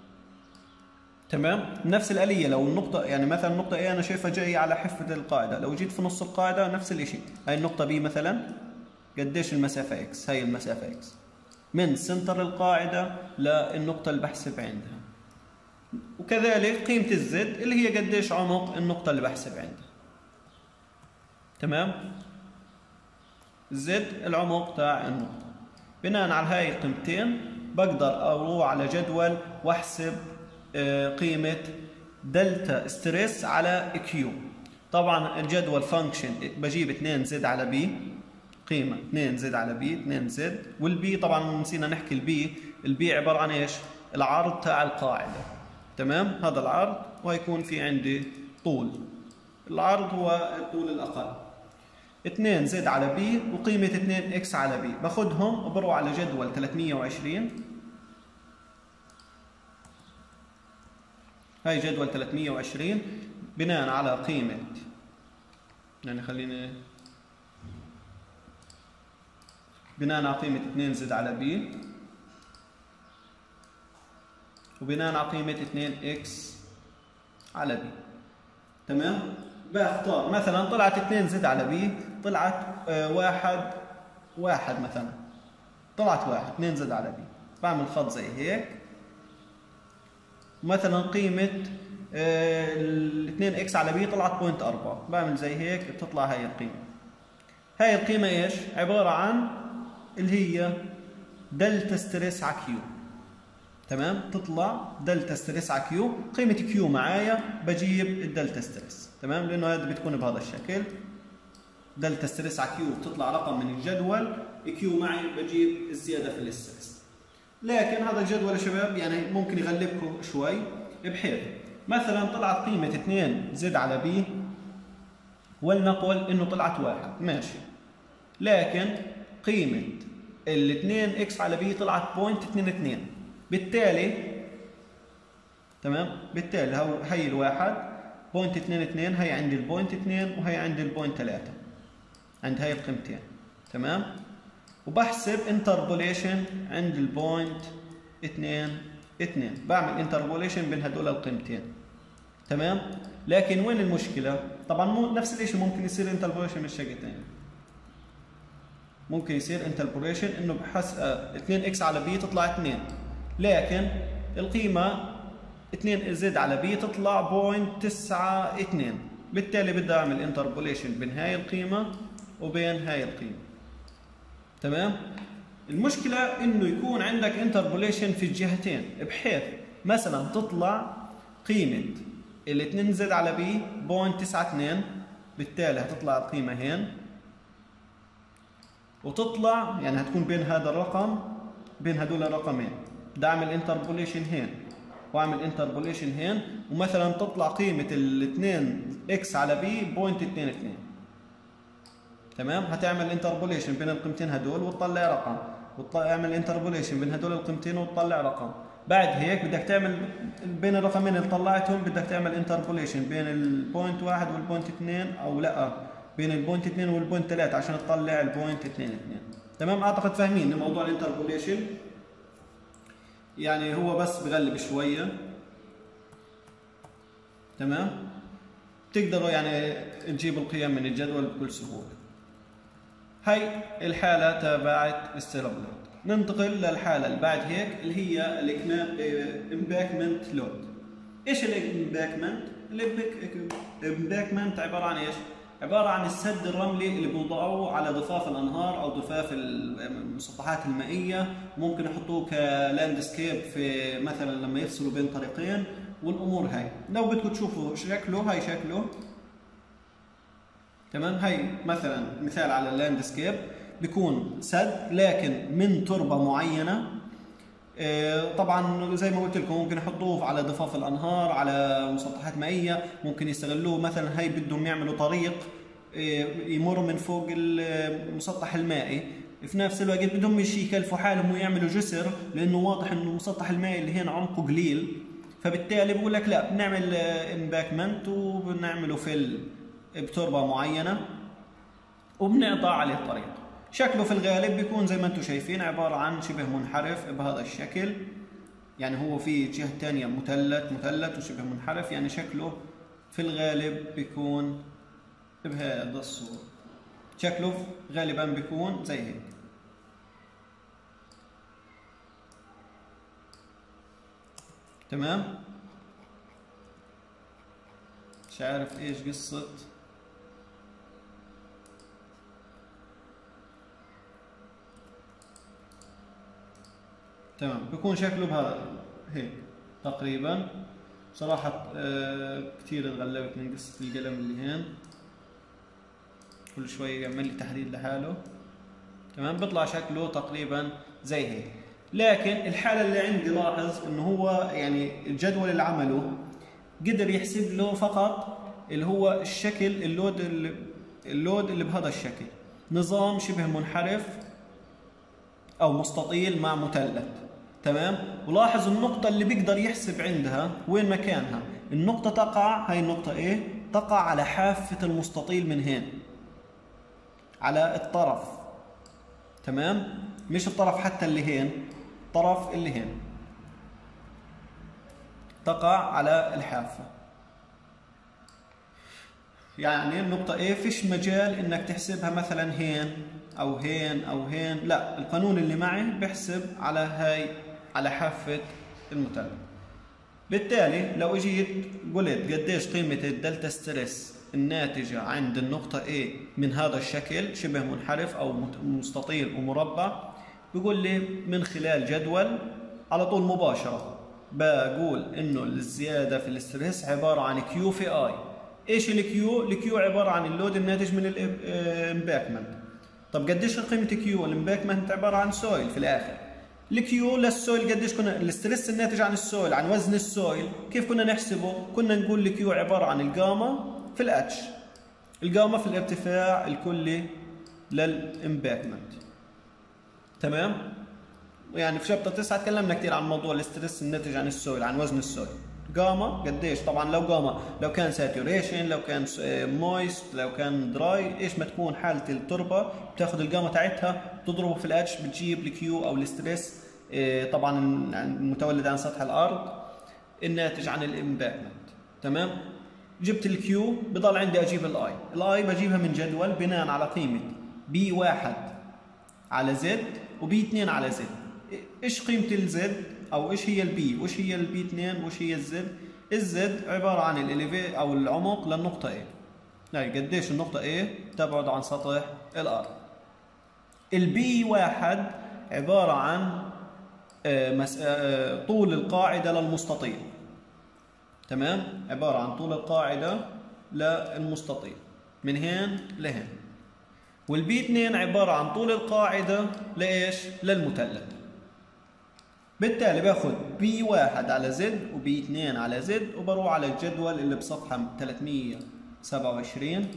تمام، نفس الآلية لو النقطة يعني مثلا النقطة A انا شايفها جاية على حافة القاعدة، لو جيت في نص القاعدة نفس الاشي. هاي النقطة B مثلا، قديش المسافة اكس؟ هاي المسافة اكس من سنتر القاعدة للنقطة اللي بحسب عندها. وكذلك قيمة الزد اللي هي قديش عمق النقطة اللي بحسب عندها. تمام، زد العمق تاع النقطة. بناء على هاي القيمتين بقدر اروح على جدول واحسب قيمة دلتا ستريس على كيو. طبعا الجدول فانكشن بجيب اثنين زد على بي، قيمة اثنين زد على بي، اثنين زد، والبي طبعا نسينا نحكي البي، البي عبارة عن ايش؟ العرض تاع القاعدة. تمام، هذا العرض ويكون في عندي طول، العرض هو الطول الأقل. اثنين زد على بي وقيمة اثنين اكس على بي، باخذهم وبروح على جدول ثلاثمية وعشرين. هاي جدول ثلاثمية وعشرين بناء على قيمة، يعني خلينا بناء على قيمة اثنين زد على بي وبناء على قيمة اثنين اكس على بي. تمام، بختار مثلا طلعت اثنين زد على بي، طلعت آه واحد واحد مثلا، طلعت واحد اثنين زد على بي، بعمل خط زي هيك. مثلا قيمة آه ال اثنين اكس على بي طلعت بوينت أربعة، بعمل زي هيك بتطلع هاي القيمة. هاي القيمة ايش؟ عبارة عن اللي هي دلتا ستريس على كيو. تمام، تطلع دلتا ستريس على كيو، قيمة كيو معايا بجيب الدلتا ستريس. تمام، لأنه هذا بتكون بهذا الشكل، دلتا ستريس على كيو بتطلع رقم من الجدول، كيو معي بجيب الزيادة في الاستريس. لكن هذا الجدول يا شباب يعني ممكن يغلبكم شوي، بحيث مثلا طلعت قيمة اثنين زد على بي، ولنقل انه طلعت واحد، ماشي، لكن قيمة ال اثنين اكس على بي طلعت بوينت اثنين اثنين، بالتالي تمام، بالتالي هي الواحد بوينت اثنين اثنين، هي عندي البوينت اثنين وهي عندي البوينت ثلاثة عند هاي القيمتين. تمام، وبحسب انتربوليشن عند البوينت اثنين اثنين، بعمل انتربوليشن بين هدول القيمتين. تمام، لكن وين المشكلة؟ طبعا مو نفس الشيء ممكن يصير انتربوليشن من الشقتين، ممكن يصير انتربوليشن انه بحس اثنين اكس على بي تطلع اثنين، لكن القيمة اثنين زد على بي تطلع بوينت تسعة اثنين، بالتالي بدي اعمل انتربوليشن بين هاي القيمة وبين هاي القيمة. تمام، المشكلة انه يكون عندك انتربوليشن في الجهتين، بحيث مثلا تطلع قيمة ال اثنين زد على بي بوينت تسعة اثنين، بالتالي هتطلع القيمة هين وتطلع يعني هتكون بين هذا الرقم بين هدول الرقمين. بدي اعمل انتربوليشن هين واعمل انتربوليشن هين، ومثلا تطلع قيمه الاثنين اكس على بي بوينت اثنين اثنين. تمام. هتعمل انتربوليشن بين القيمتين هدول وتطلع رقم، وتعمل انتربوليشن بين هدول القيمتين وتطلع رقم. بعد هيك بدك تعمل بين الرقمين اللي طلعتهم بدك تعمل انتربوليشن بين البوينت واحد والبوينت اثنين، او لا بين البوينت اثنين والبوينت ثلاثة عشان تطلع البوينت اثنين اثنين. تمام. اعتقد فاهمين موضوع الانتربوليشن، يعني هو بس بغلب شويه. تمام. تقدروا يعني تجيبوا القيم من الجدول بكل سهوله. هي الحاله تبعت ستيرابلود. ننتقل للحاله اللي بعد هيك اللي هي الامباكمنت لود. ايش الامباكمنت؟ الامباكمنت عباره عن ايش؟ عباره عن السد الرملي اللي بيوضعوه على ضفاف الانهار او ضفاف المسطحات المائيه، ممكن يحطوه كلاندسكيب في مثلا لما يفصلوا بين طريقين والامور هاي. لو بدكم تشوفوا شكله، هاي شكله. تمام. هاي مثلا مثال على اللاندسكيب، بيكون سد لكن من تربه معينه. طبعا زي ما قلت لكم ممكن يحطوه على ضفاف الانهار، على مسطحات مائيه، ممكن يستغلوه مثلا هي بدهم يعملوا طريق يمر من فوق المسطح المائي، في نفس الوقت بدهم مش يكلفوا حالهم ويعملوا جسر، لانه واضح انه المسطح المائي اللي هنا عمقه قليل، فبالتالي بقول لك لا بنعمل امباكمنت وبنعمله في بتربه معينه وبنقطع عليه الطريق. شكله في الغالب بيكون زي ما انتم شايفين عباره عن شبه منحرف بهذا الشكل، يعني هو في جهه ثانيه مثلث مثلث وشبه منحرف، يعني شكله في الغالب بيكون بهذا الصوره. شكله غالبا بيكون زي هيك. تمام. مش عارف ايش قصه تمام. بيكون شكله بهذا هيك تقريبا. صراحة آه كثير تغلبت من قصة القلم اللي هين، كل شوي يعمل لي تحديد لحاله. تمام. بيطلع شكله تقريبا زي هيك. لكن الحالة اللي عندي لاحظ انه هو يعني الجدول اللي عمله قدر يحسب له فقط اللي هو الشكل اللود اللي اللود اللي بهذا الشكل، نظام شبه منحرف او مستطيل مع مثلث. تمام. ولاحظ النقطة اللي بيقدر يحسب عندها وين مكانها. النقطة تقع، هاي النقطة ايه؟ تقع على حافة المستطيل من هين، على الطرف. تمام. مش الطرف حتى اللي هين، الطرف اللي هين تقع على الحافة. يعني النقطة ايه فيش مجال انك تحسبها مثلا هين او هين او هين، لا، القانون اللي معي بحسب على هاي على حافة المثلث. بالتالي لو اجيت قلت قديش قيمة الدلتا ستريس الناتجة عند النقطة A من هذا الشكل شبه منحرف او مستطيل ومربع، بيقول لي من خلال جدول على طول مباشرة بقول انه الزيادة في الاستريس عبارة عن كيو في اي. ايش الكيو؟ الكيو عبارة عن اللود الناتج من الامباكمنت. طب قديش قيمة كيو؟ الامباكمنت عبارة عن سويل في الاخر. الكيو للسويل قديش كنا الاستريس الناتج عن السويل عن وزن السويل، كيف كنا نحسبه؟ كنا نقول الكيو عبارة عن الجاما في الاتش، الجاما في الارتفاع الكلي للامباكمنت. تمام؟ يعني في شابتر تسعة تكلمنا كثير عن موضوع الاستريس الناتج عن السويل عن وزن السويل. جاما قديش؟ طبعا لو جاما لو كان ساتوريشن، لو كان مويست، لو كان دراي، ايش ما تكون حاله التربه بتاخذ الجاما تاعتها تضربه في الاتش بتجيب الكيو او الاستريس طبعا المتولد عن سطح الارض الناتج عن الامباكمنت. تمام. جبت الكيو بضل عندي اجيب الاي. الاي بجيبها من جدول بناء على قيمه بي واحد على زد وبي اثنين على زد. ايش قيمه الزد او ايش هي البي وايش هي البي اثنين وايش هي الزد؟ الزد عباره عن الاليفي او العمق للنقطه A. هاي قديش النقطه A تبعد عن سطح الارض. البي واحد عباره عن طول القاعده للمستطيل. تمام. عباره عن طول القاعده للمستطيل من هين لهين. والبي اثنين عبارة عن طول القاعدة لإيش؟ للمثلث. بالتالي باخذ بي واحد على زد وبي اثنين على زد وبروح على الجدول اللي بصفحة ثلاثمية وسبعة وعشرين.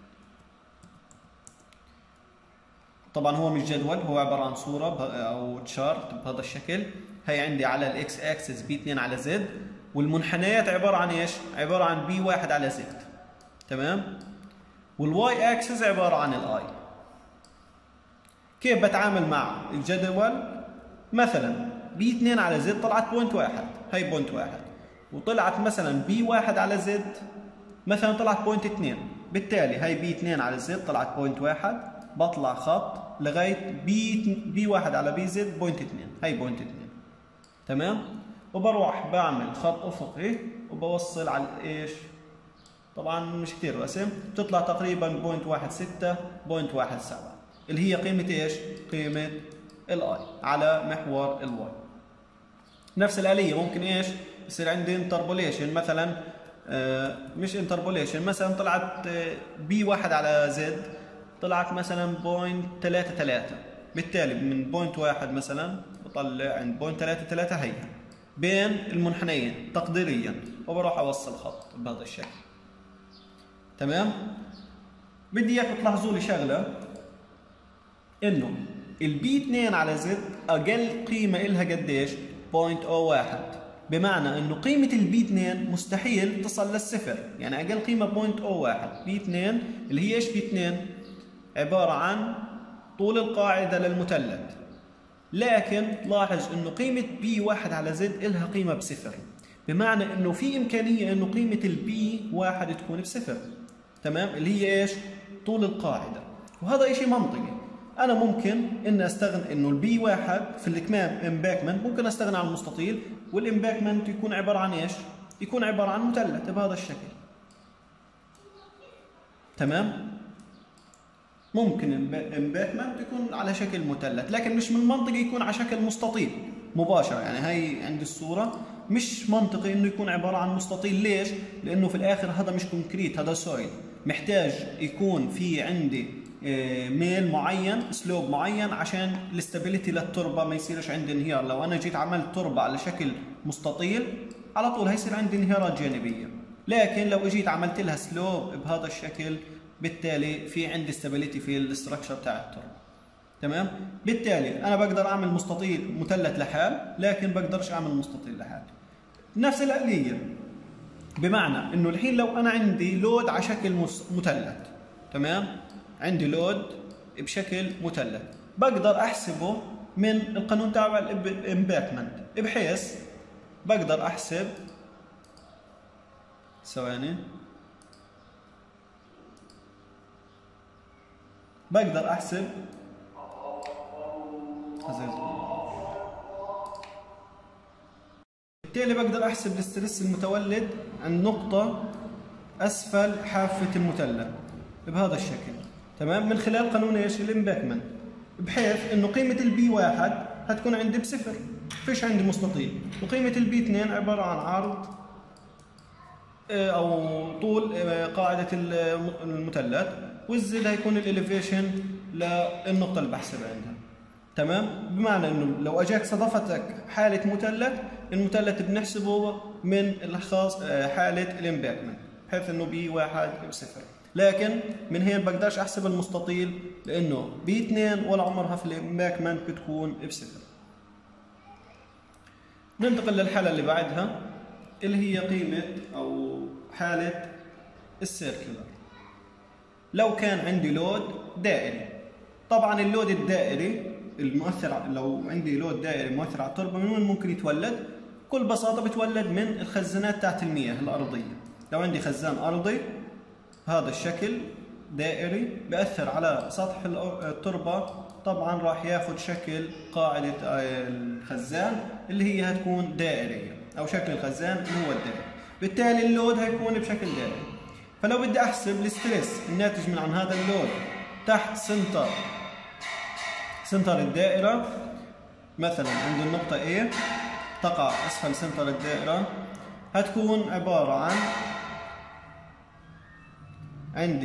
طبعا هو مش جدول، هو عبارة عن صورة أو تشارت بهذا الشكل. هي عندي على الاكس اكسس بي اثنين على زد، والمنحنيات عبارة عن ايش؟ عبارة عن بي واحد على زد. تمام؟ والواي اكسس عبارة عن الاي. كيف بتعامل مع الجدول؟ مثلا بي اثنين على زد طلعت بوينت واحد، هي بوينت واحد، وطلعت مثلا بي واحد على زد مثلا طلعت بوينت اثنين، بالتالي هي بي اثنين على زد طلعت بوينت واحد، بطلع خط لغايه بي بي واحد على بي زد بوينت اثنين، هي بوينت اثنين. تمام؟ وبروح بعمل خط افقي وبوصل على ايش؟ طبعا مش كثير رسم، بتطلع تقريبا بوينت واحد ستة بوينت واحد سبعة اللي هي قيمه ايش؟ قيمه الاي على محور الواي. نفس الآلية ممكن ايش؟ يصير عندي انتربوليشن مثلا، آه مش انتربوليشن، مثلا طلعت آه بي واحد على زد طلعت مثلا بوينت ثلاثة ثلاثة، بالتالي من بوينت واحد مثلا بطلع عند بوينت ثلاثة ثلاثة هي بين المنحنيين تقديريا، وبروح اوصل خط بهذا الشكل. تمام؟ بدي اياكم تلاحظوا لي شغله، انه البي اثنين على زد اقل قيمه لها قديش؟ بوينت صفر واحد، بمعنى انه قيمه البي اثنين مستحيل تصل للصفر، يعني اقل قيمه بوينت صفر واحد. بي اثنين اللي هي ايش؟ بي اثنين عباره عن طول القاعده للمثلث، لكن لاحظ انه قيمه بي واحد على زد لها قيمه بصفر، بمعنى انه في امكانيه انه قيمه البي واحد تكون بصفر. تمام؟ اللي هي ايش؟ طول القاعده. وهذا شيء منطقي. انا ممكن ان استغنى انه البي واحد في الكمام امباكمنت، ممكن استغنى عن المستطيل، والامباكمنت يكون عباره عن ايش؟ يكون عباره عن مثلث بهذا الشكل. تمام؟ ممكن الامباكمنت يكون على شكل مثلث، لكن مش من المنطقي يكون على شكل مستطيل مباشره. يعني هي عند الصوره مش منطقي انه يكون عباره عن مستطيل. ليش؟ لانه في الاخر هذا مش كونكريت، هذا سويل، محتاج يكون في عندي ميل معين، سلوب معين، عشان الاستابيليتي للتربه ما يصيرش عندي انهيار. لو انا جيت عملت تربه على شكل مستطيل على طول هيصير عندي انهيارات جانبيه، لكن لو اجيت عملت لها سلوب بهذا الشكل بالتالي في عندي استابيليتي في الاستراكشر تاع التربه. تمام؟ بالتالي انا بقدر اعمل مستطيل مثلث لحال، لكن بقدرش اعمل مستطيل لحال. نفس الآلية، بمعنى انه الحين لو انا عندي لود على شكل مثلث، تمام؟ عندي لود بشكل مثلث، بقدر احسبه من القانون تبع الامباكمنت، بحيث بقدر احسب ثواني بقدر احسب بالتالي بقدر احسب الاسترس المتولد عند نقطة اسفل حافة المثلث بهذا الشكل. تمام؟ من خلال قانون ايش؟ الامباكمنت، بحيث انه قيمة البي واحد هتكون عندي بصفر، فيش عندي مستطيل، وقيمة البي اثنين عبارة عن عرض او طول قاعدة المثلث، والزد هيكون الاليفيشن للنقطة اللي بحسبها عندها. تمام؟ بمعنى انه لو اجاك صدفتك حالة مثلث، المثلث بنحسبه من الخاص حالة الامباكمنت، بحيث انه بي واحد بصفر. لكن من هين بقدرش احسب المستطيل، لانه بي اثنين ولا عمرها في الامباكمنت بتكون بصفر. ننتقل للحالة اللي بعدها اللي هي قيمة او حالة السيركلر. لو كان عندي لود دائري، طبعا اللود الدائري المؤثر، لو عندي لود دائري مؤثر على التربة، من وين ممكن يتولد؟ بكل بساطة بتولد من الخزانات تاعت المياه الأرضية. لو عندي خزان أرضي هذا الشكل دائري بأثر على سطح التربة، طبعا راح ياخذ شكل قاعدة الخزان اللي هي هتكون دائرية، أو شكل الخزان اللي هو الدائري، بالتالي اللود هيكون بشكل دائري. فلو بدي أحسب الاسترس الناتج من عن هذا اللود تحت سنتر سنتر الدائرة، مثلا عند النقطة A تقع أسفل سنتر الدائرة، هتكون عبارة عن عندي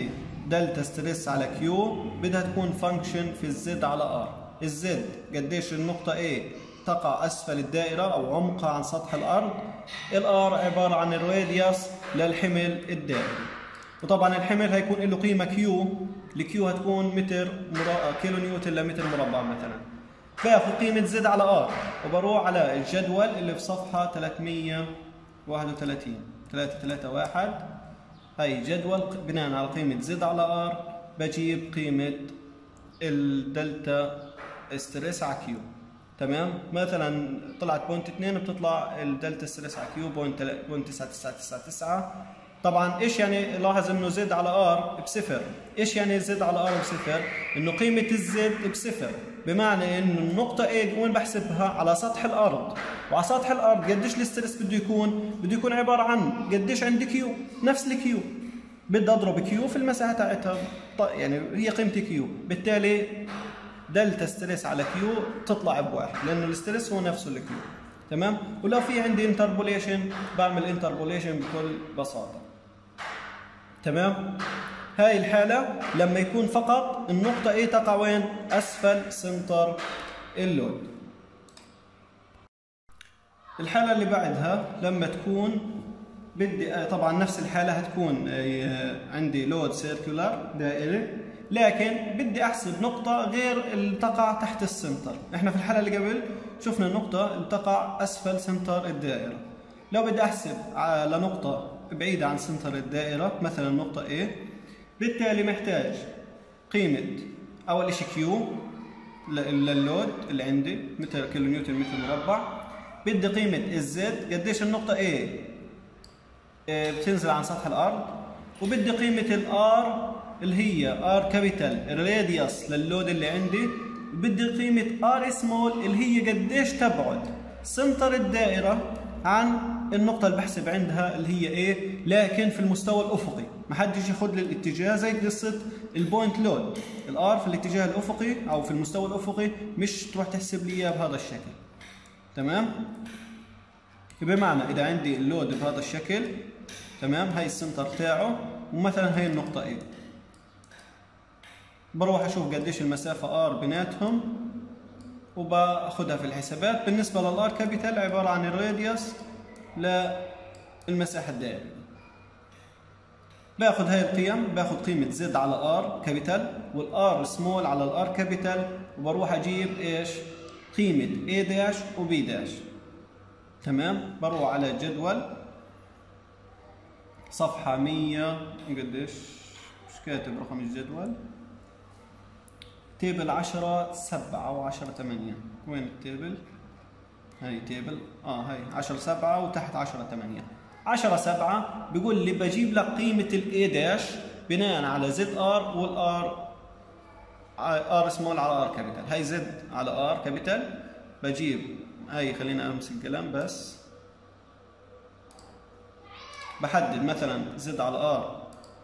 دلتا ستريس على كيو بدها تكون فانكشن في الزد على ار. الزد قديش النقطة A تقع أسفل الدائرة أو عمقها عن سطح الأرض. الار عبارة عن الراديوس للحمل الدائري. وطبعا الحمل هيكون له قيمة كيو، الكيو هتكون متر مرا... كيلو نيوتن لمتر مربع مثلا. باخذ قيمة زد على ار وبروح على الجدول اللي في صفحة ثلاثمية وواحد وثلاثين ثلاثمية وثلاثة وواحد. هاي جدول بناء على قيمة زد على ار بجيب قيمة الدلتا ستريس على كيو. تمام؟ مثلا طلعت بوينت اثنين بتطلع الدلتا ستريس على كيو بوينت تسعة تسعة تسعة تسعة. طبعا ايش يعني؟ لاحظ انه زد على ار بصفر. ايش يعني زد على ار بصفر؟ انه قيمة الزد بصفر، بمعنى انه النقطة A وين بحسبها؟ على سطح الارض، وعلى سطح الارض قديش الستريس بده يكون؟ بده يكون عبارة عن قديش عندي كيو، نفس الكيو. بدي اضرب كيو في المساحة تاعتها، يعني هي قيمة كيو، بالتالي دلتا ستريس على كيو تطلع بواحد، لانه الستريس هو نفسه الكيو. تمام؟ ولو في عندي انتربوليشن بعمل انتربوليشن بكل بساطة. تمام؟ هاي الحالة لما يكون فقط النقطة A تقع وين؟ أسفل سنتر اللود. الحالة اللي بعدها لما تكون بدي طبعا نفس الحالة هتكون عندي لود سيركولار دائري، لكن بدي أحسب نقطة غير اللي تقع تحت السنتر. احنا في الحالة اللي قبل شفنا النقطة اللي تقع أسفل سنتر الدائرة. لو بدي أحسب على نقطة بعيدة عن سنتر الدائرة مثلا نقطة A، بالتالي محتاج قيمة أول شيء كيو لللود اللي عندي متر كيلو نيوتن متر مربع. بدي قيمة الزد قديش النقطة A بتنزل عن سطح الأرض، وبدي قيمة الآر اللي هي ار كابيتال الراديوس لللود اللي عندي، وبدي قيمة ار سمول اللي هي قديش تبعد سنتر الدائرة عن النقطة اللي بحسب عندها اللي هي A، لكن في المستوى الأفقي. ما حدش ياخذ لي الاتجاه زي قصة البوينت لود، الار في الاتجاه الأفقي أو في المستوى الأفقي، مش تروح تحسب لي إياه بهذا الشكل. تمام؟ بمعنى إذا عندي اللود بهذا الشكل، تمام، هاي السنتر تاعه ومثلا هاي النقطة A، بروح أشوف قديش المسافة R بيناتهم وباخذها في الحسابات. بالنسبة للآر كابيتال عبارة عن الراديوس للمساحة الدائرية. باخذ هاي القيم، باخذ قيمة زد على ار كابيتال والار سمول على الار كابيتال، وبروح اجيب ايش؟ قيمة A داش و B داش. تمام؟ بروح على جدول صفحة مية قديش؟ مش كاتب رقم الجدول. تيبل عشرة سبعة أو عشرة ثمانية. وين التيبل؟ هاي تيبل اه هاي عشرة سبعة وتحت عشرة ثمانية. عشرة سبعة بيقول لي بجيب لك قيمة الاي داش بناء على زد ار والار ار سمول على ار كابيتال. هاي زد على ار كابيتال بجيب هاي، خلينا امسك القلم بس، بحدد مثلا زد على ار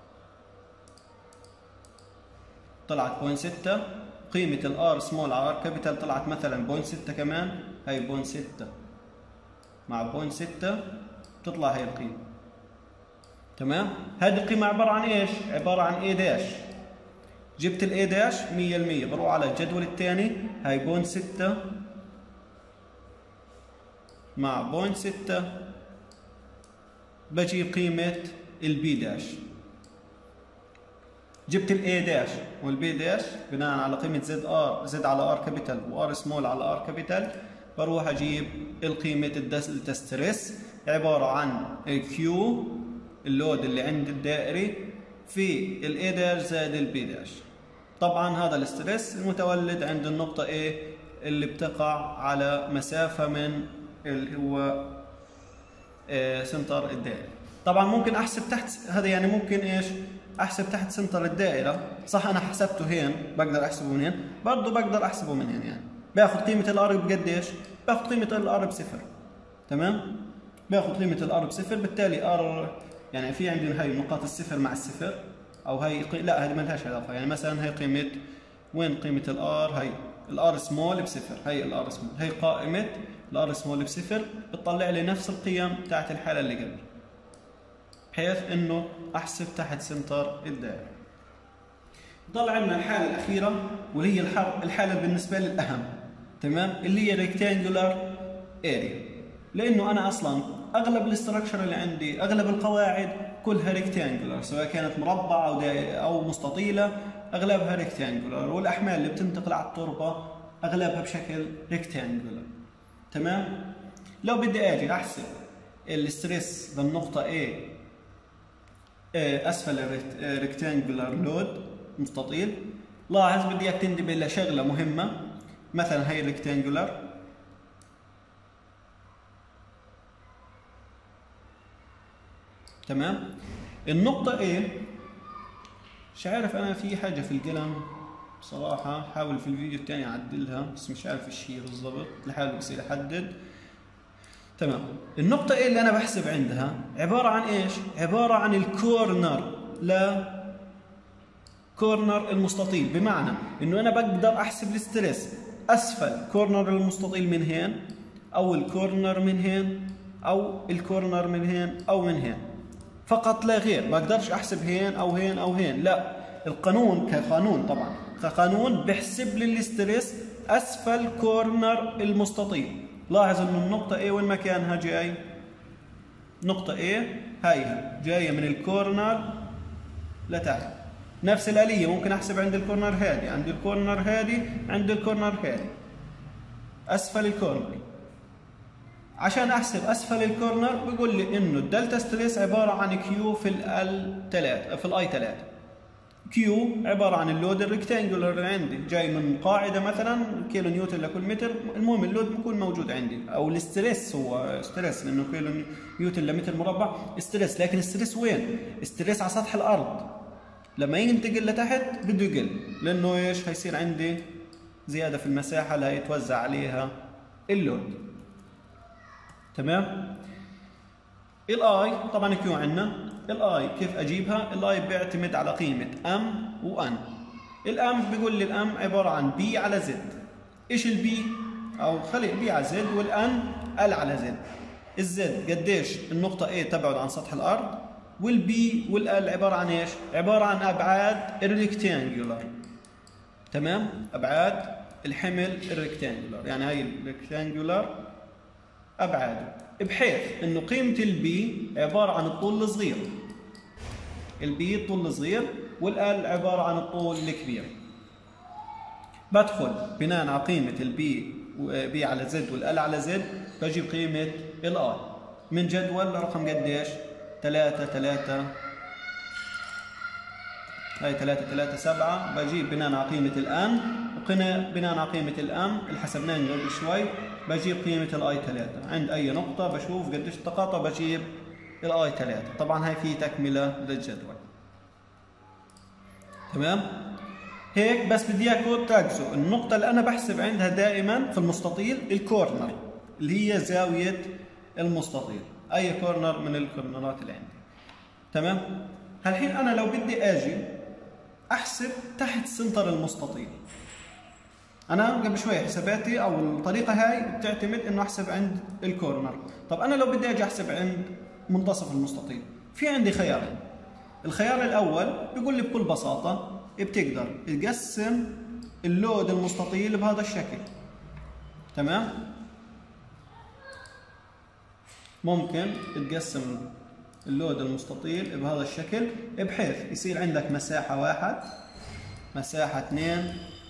طلعت بوينت ستة، قيمة الار سمول على ار كابيتال طلعت مثلا بوينت ستة كمان، هاي بوينت ستة مع بوينت ستة تطلع هي القيمة. تمام؟ هذه القيمة عبارة عن ايش؟ عبارة عن اي داش. جبت الاي داش مية بالمية، بروح على الجدول الثاني، هاي بوينت ستة مع بوينت ستة، بجيب قيمة البي داش. جبت الاي داش والبي داش بناء على قيمة زد ار زد على ار كابيتال وار سمول على ار كابيتال، بروح اجيب القيمة الدلتا ستريس عبارة عن الكيو اللود اللي عند الدائري في الاي داش زائد البي داش. طبعا هذا الستريس المتولد عند النقطة A اللي بتقع على مسافة من اللي هو سنتر الدائرة. طبعا ممكن احسب تحت هذا، يعني ممكن ايش؟ احسب تحت سنتر الدائرة، صح انا حسبته هين بقدر احسبه من هين، برضه بقدر احسبه من هين. يعني باخذ قيمة الار بقديش؟ باخذ قيمة الار بصفر. تمام؟ باخذ قيمة الار بصفر، بالتالي ار يعني في عندنا هاي نقاط الصفر مع الصفر، او هاي قي... لا هذه ما لهاش علاقة. يعني مثلا هاي قيمة، وين قيمة الار؟ هاي الار سمول بصفر، هاي الار سمول، هاي قائمة الار سمول بصفر، بتطلع لي نفس القيم تاعت الحالة اللي قبل، بحيث انه احسب تحت سنتر الدائرة. بضل عندنا الحالة الأخيرة واللي هي الحالة بالنسبة لي الأهم، تمام، اللي هي ريكتانجولار اريا، لأنه أنا أصلا أغلب الاستراكشر اللي عندي، أغلب القواعد كلها ريكتانجولار، سواء كانت مربعة أو أو مستطيلة أغلبها ريكتانجولار، والأحمال اللي بتنتقل على التربة أغلبها بشكل ريكتانجولار، تمام. لو بدي أجي أحسب الستريس بالنقطة A أسفل الريكتانجولار لود مستطيل، لاحظ بدي اياك تنتبه لشغله مهمه. مثلا هي الريكتانجولار، تمام. النقطه A مش عارف انا في حاجه في القلم بصراحه، حاول في الفيديو الثاني اعدلها بس مش عارف ايش هي بالضبط، لحاله بصير احدد. تمام. النقطه A اللي انا بحسب عندها عباره عن ايش؟ عباره عن الكورنر لا كورنر المستطيل، بمعنى انه انا بقدر احسب الستريس اسفل كورنر المستطيل من هين، او الكورنر من هين، او الكورنر من هين، او من هين، فقط لا غير. ما اقدرش احسب هين او هين او هين، لا، القانون كقانون طبعا كقانون بحسب لي الستريس اسفل كورنر المستطيل. لاحظ انه النقطة A وين مكانها جاي؟ نقطة A هاي جاية من الكورنر لتحت. نفس الآلية ممكن أحسب عند الكورنر هادي، عند الكورنر هادي، عند الكورنر هادي، أسفل الكورنر. عشان أحسب أسفل الكورنر بيقول لي إنه الدلتا ستريس عبارة عن كيو في ال ثلاثة في الأي ثلاثة. كيو عبارة عن اللود الريكتانجولر اللي عندي، جاي من قاعدة مثلا كيلو نيوتن لكل متر، المهم اللود بيكون موجود عندي، أو الستريس هو ستريس لأنه كيلو نيوتن لمتر مربع ستريس، لكن الستريس وين؟ الستريس على سطح الأرض. لما ينتقل لتحت بده يقل، لانه ايش؟ هيصير عندي زياده في المساحه اللي هيتوزع عليها اللود، تمام. الاي طبعا كيو عندنا، الاي كيف اجيبها؟ الاي بيعتمد على قيمه ام وان. الام بيقول لي الام عباره عن بي على زد. ايش البي؟ او خلي بي على زد، والان ال على زد. الزد قديش النقطه A تبعد عن سطح الارض، والبي والال عباره عن ايش؟ عباره عن ابعاد الريكتانجولار، تمام؟ ابعاد الحمل الريكتانجولار، يعني هاي الريكتانجولار ابعاده، بحيث انه قيمه البي عباره عن الطول الصغير، البي الطول الصغير، والال عباره عن الطول الكبير. بدخل بناء على قيمه البي بي على زد والال على زد بجيب قيمه الاي من جدول رقم قديش؟ ثلاثة ثلاثة، هاي ثلاثة ثلاثة سبعة. بجيب بناء على قيمة الآن، وبناء على قيمة الآن اللي حسبناه قبل شوي بجيب قيمة الآي ثلاثة. عند أي نقطة بشوف قديش التقاطع بجيب الآي ثلاثة. طبعا هاي في تكملة للجدول، تمام؟ هيك بس بدي اياكم تركزوا، النقطة اللي أنا بحسب عندها دائما في المستطيل الكورنر، اللي هي زاوية المستطيل، أي كورنر من الكورنرات اللي عندي، تمام؟ هالحين أنا لو بدي أجي أحسب تحت سنتر المستطيل، أنا قبل شوي حساباتي أو الطريقة هاي بتعتمد إنه أحسب عند الكورنر. طب أنا لو بدي أجي أحسب عند منتصف المستطيل، في عندي خيارين. الخيار الأول بيقول لي بكل بساطة بتقدر تقسم اللود المستطيل بهذا الشكل، تمام؟ ممكن تقسم اللود المستطيل بهذا الشكل بحيث يصير عندك مساحة واحد، مساحة اثنين،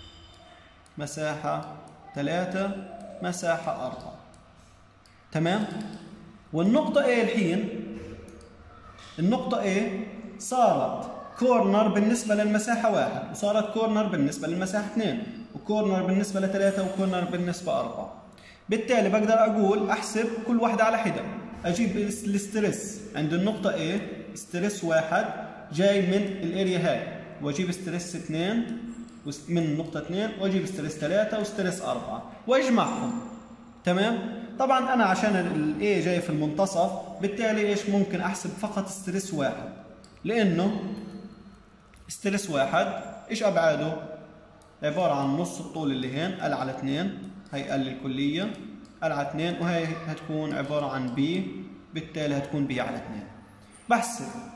مساحة ثلاثة، مساحة أربعة، تمام؟ والنقطة A الحين، النقطة A صارت كورنر بالنسبة للمساحة واحد، وصارت كورنر بالنسبة للمساحة اثنين، وكورنر بالنسبة لثلاثة، وكورنر بالنسبة أربعة. بالتالي بقدر أقول أحسب كل واحدة على حدة. أجيب الستريس عند النقطة A، ستريس واحد جاي من الاريا هاي، وأجيب ستريس اثنين من النقطة اثنين، وأجيب ستريس ثلاثة وستريس أربعة وأجمعهم، تمام؟ طبعا أنا عشان ال A جاي في المنتصف، بالتالي إيش ممكن أحسب فقط ستريس واحد، لأنه ستريس واحد إيش أبعاده؟ عبارة عن نص الطول اللي هين ال على اثنين، هي ال الكلية ال على اثنين، وهي هتكون عبارة عن بي، بالتالي هتكون بي على اثنين. بحسب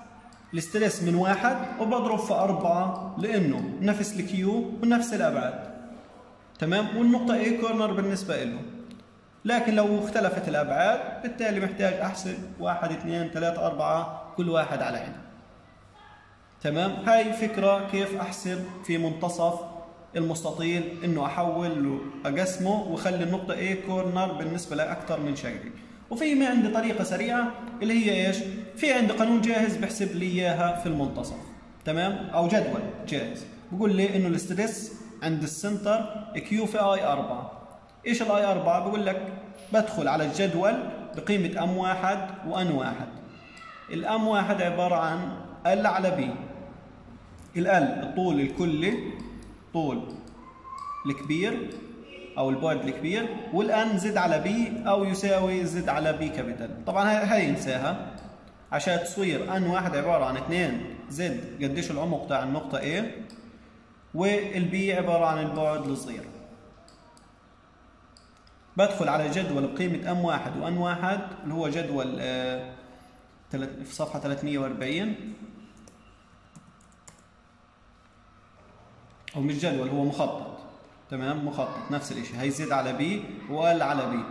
الاسترس من واحد وبضرب في أربعة لأنه نفس الكيو ونفس الأبعاد. تمام. والنقطة A كورنر بالنسبة له. لكن لو اختلفت الأبعاد بالتالي محتاج أحسب واحد اثنين ثلاثة أربعة كل واحد على حدة. تمام. هاي فكرة كيف أحسب في منتصف المستطيل، إنه أحول له أقسمه وأخلي النقطة A كورنر بالنسبة لأكثر من شكل. وفي ما عندي طريقة سريعة اللي هي إيش؟ في عندي قانون جاهز بحسب لي إياها في المنتصف. تمام. أو جدول جاهز بقول لي إنه الاسترس عند السنتر كيو في اي أربعة. ايش الاي أربعة؟ بقول لك بدخل على الجدول بقيمة ام واحد وان واحد. الام واحد عبارة عن ال على بي. ال الطول الكلي، طول الكبير او البعد الكبير، والان زد على بي او يساوي زد على بي كابيتال. طبعا هاي ينساها عشان تصوير ان واحد عبارة عن اثنين زد قديش العمق تاع النقطة A، والبي عبارة عن البعد الصغير. بدخل على جدول بقيمة ام واحد وان واحد اللي هو جدول آه في صفحة ثلاثمئة وأربعين، أو مش جدول، هو مخطط. تمام. مخطط نفس الشيء، هي زد على بي وال على بي.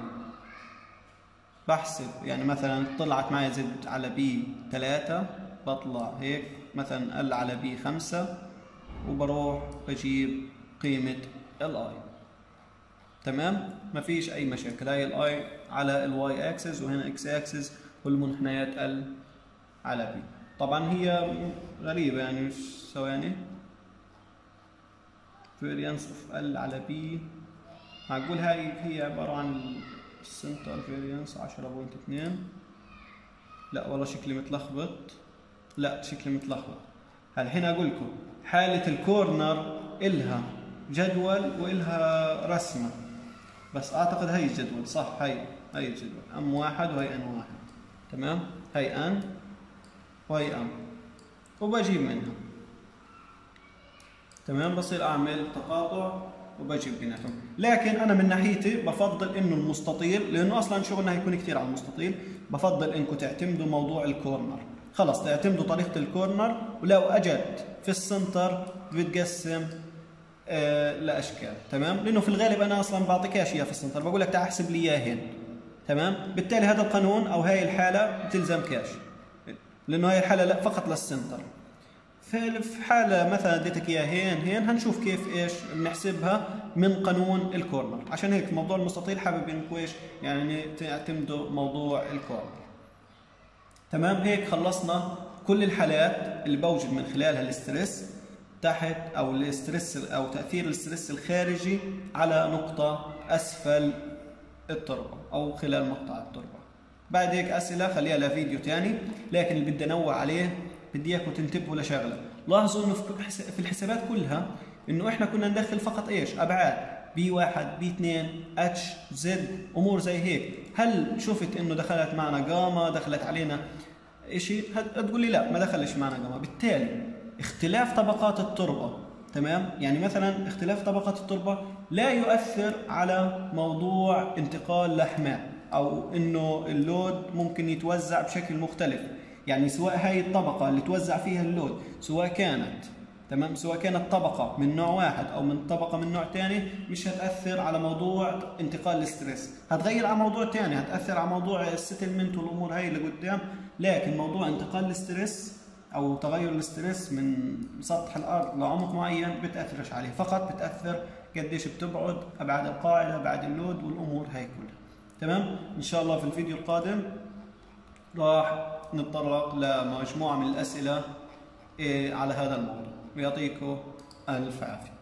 بحسب يعني مثلا طلعت معي زد على بي ثلاثة، بطلع هيك مثلا ال على بي خمسة، وبروح بجيب قيمة الاي. تمام. ما فيش اي مشاكل. هاي الاي على الواي اكسس وهنا اكس اكسس والمنحنيات ال على بي. طبعا هي غريبة يعني، مش ثواني فيريانس اوف ال على بي. معقول هاي هي عبارة عن السنتر فيريانس عشرة فاصلة اثنين. لا والله شكلي متلخبط. لا شكلي متلخبط. الحين اقول لكم حالة الكورنر إلها جدول وإلها رسمة، بس أعتقد هي الجدول صح. هي هي الجدول أم واحد وهي أن واحد. تمام. هي أن وهي أم، وبجيب منها. تمام. بصير أعمل تقاطع وبجيب بيناتهم. لكن أنا من ناحيتي بفضل إنه المستطيل، لأنه أصلاً شغلنا هيكون كثير على المستطيل، بفضل إنكم تعتمدوا موضوع الكورنر. خلص تعتمدوا طريقة الكورنر، ولو أجت في السنتر بتقسم آه لأشكال. تمام. لأنه في الغالب أنا أصلا بعطيكاش إياه في السنتر، بقول لك تعال احسب لي إياهن. تمام. بالتالي هذا القانون أو هاي الحالة بتلزم كاش، لأنه هاي الحالة لا فقط للسنتر. في حالة مثلا اديتك إياه هين هين هنشوف كيف إيش بنحسبها من قانون الكورنر. عشان هيك موضوع المستطيل حابب إنكم إيش يعني تعتمدوا موضوع الكورنر. تمام. هيك خلصنا كل الحالات اللي بوجد من خلالها الاسترس تحت، او الاسترس او تاثير الاسترس الخارجي على نقطه اسفل التربه او خلال مقطع التربه. بعد هيك اسئله خليها لفيديو ثاني، لكن اللي بدي انوه عليه بدي اياكم تنتبهوا لشغله. لاحظوا انه في الحسابات كلها انه احنا كنا ندخل فقط ايش؟ ابعاد بي واحد بي اثنين اتش زد امور زي هيك. هل شفت انه دخلت معنا جاما، دخلت علينا شيء؟ هتقول لي لا ما دخلش معنا جاما. بالتالي اختلاف طبقات التربه، تمام، يعني مثلا اختلاف طبقات التربه لا يؤثر على موضوع انتقال الاحمال، او انه اللود ممكن يتوزع بشكل مختلف. يعني سواء هاي الطبقه اللي توزع فيها اللود سواء كانت تمام سواء كانت طبقه من نوع واحد او من طبقه من نوع ثاني مش هتاثر على موضوع انتقال الاسترس. هتغير على موضوع ثاني، هتاثر على موضوع السيتلمنت والامور هاي اللي قدام، لكن موضوع انتقال الاسترس او تغير الاسترس من سطح الارض لعمق معين بتاثرش عليه، فقط بتاثر قديش بتبعد، ابعاد القاعده، ابعاد اللود والامور هاي كلها. تمام. ان شاء الله في الفيديو القادم راح نتطرق لمجموعه من الاسئله على هذا الموضوع. ويعطيكم الف عافيه.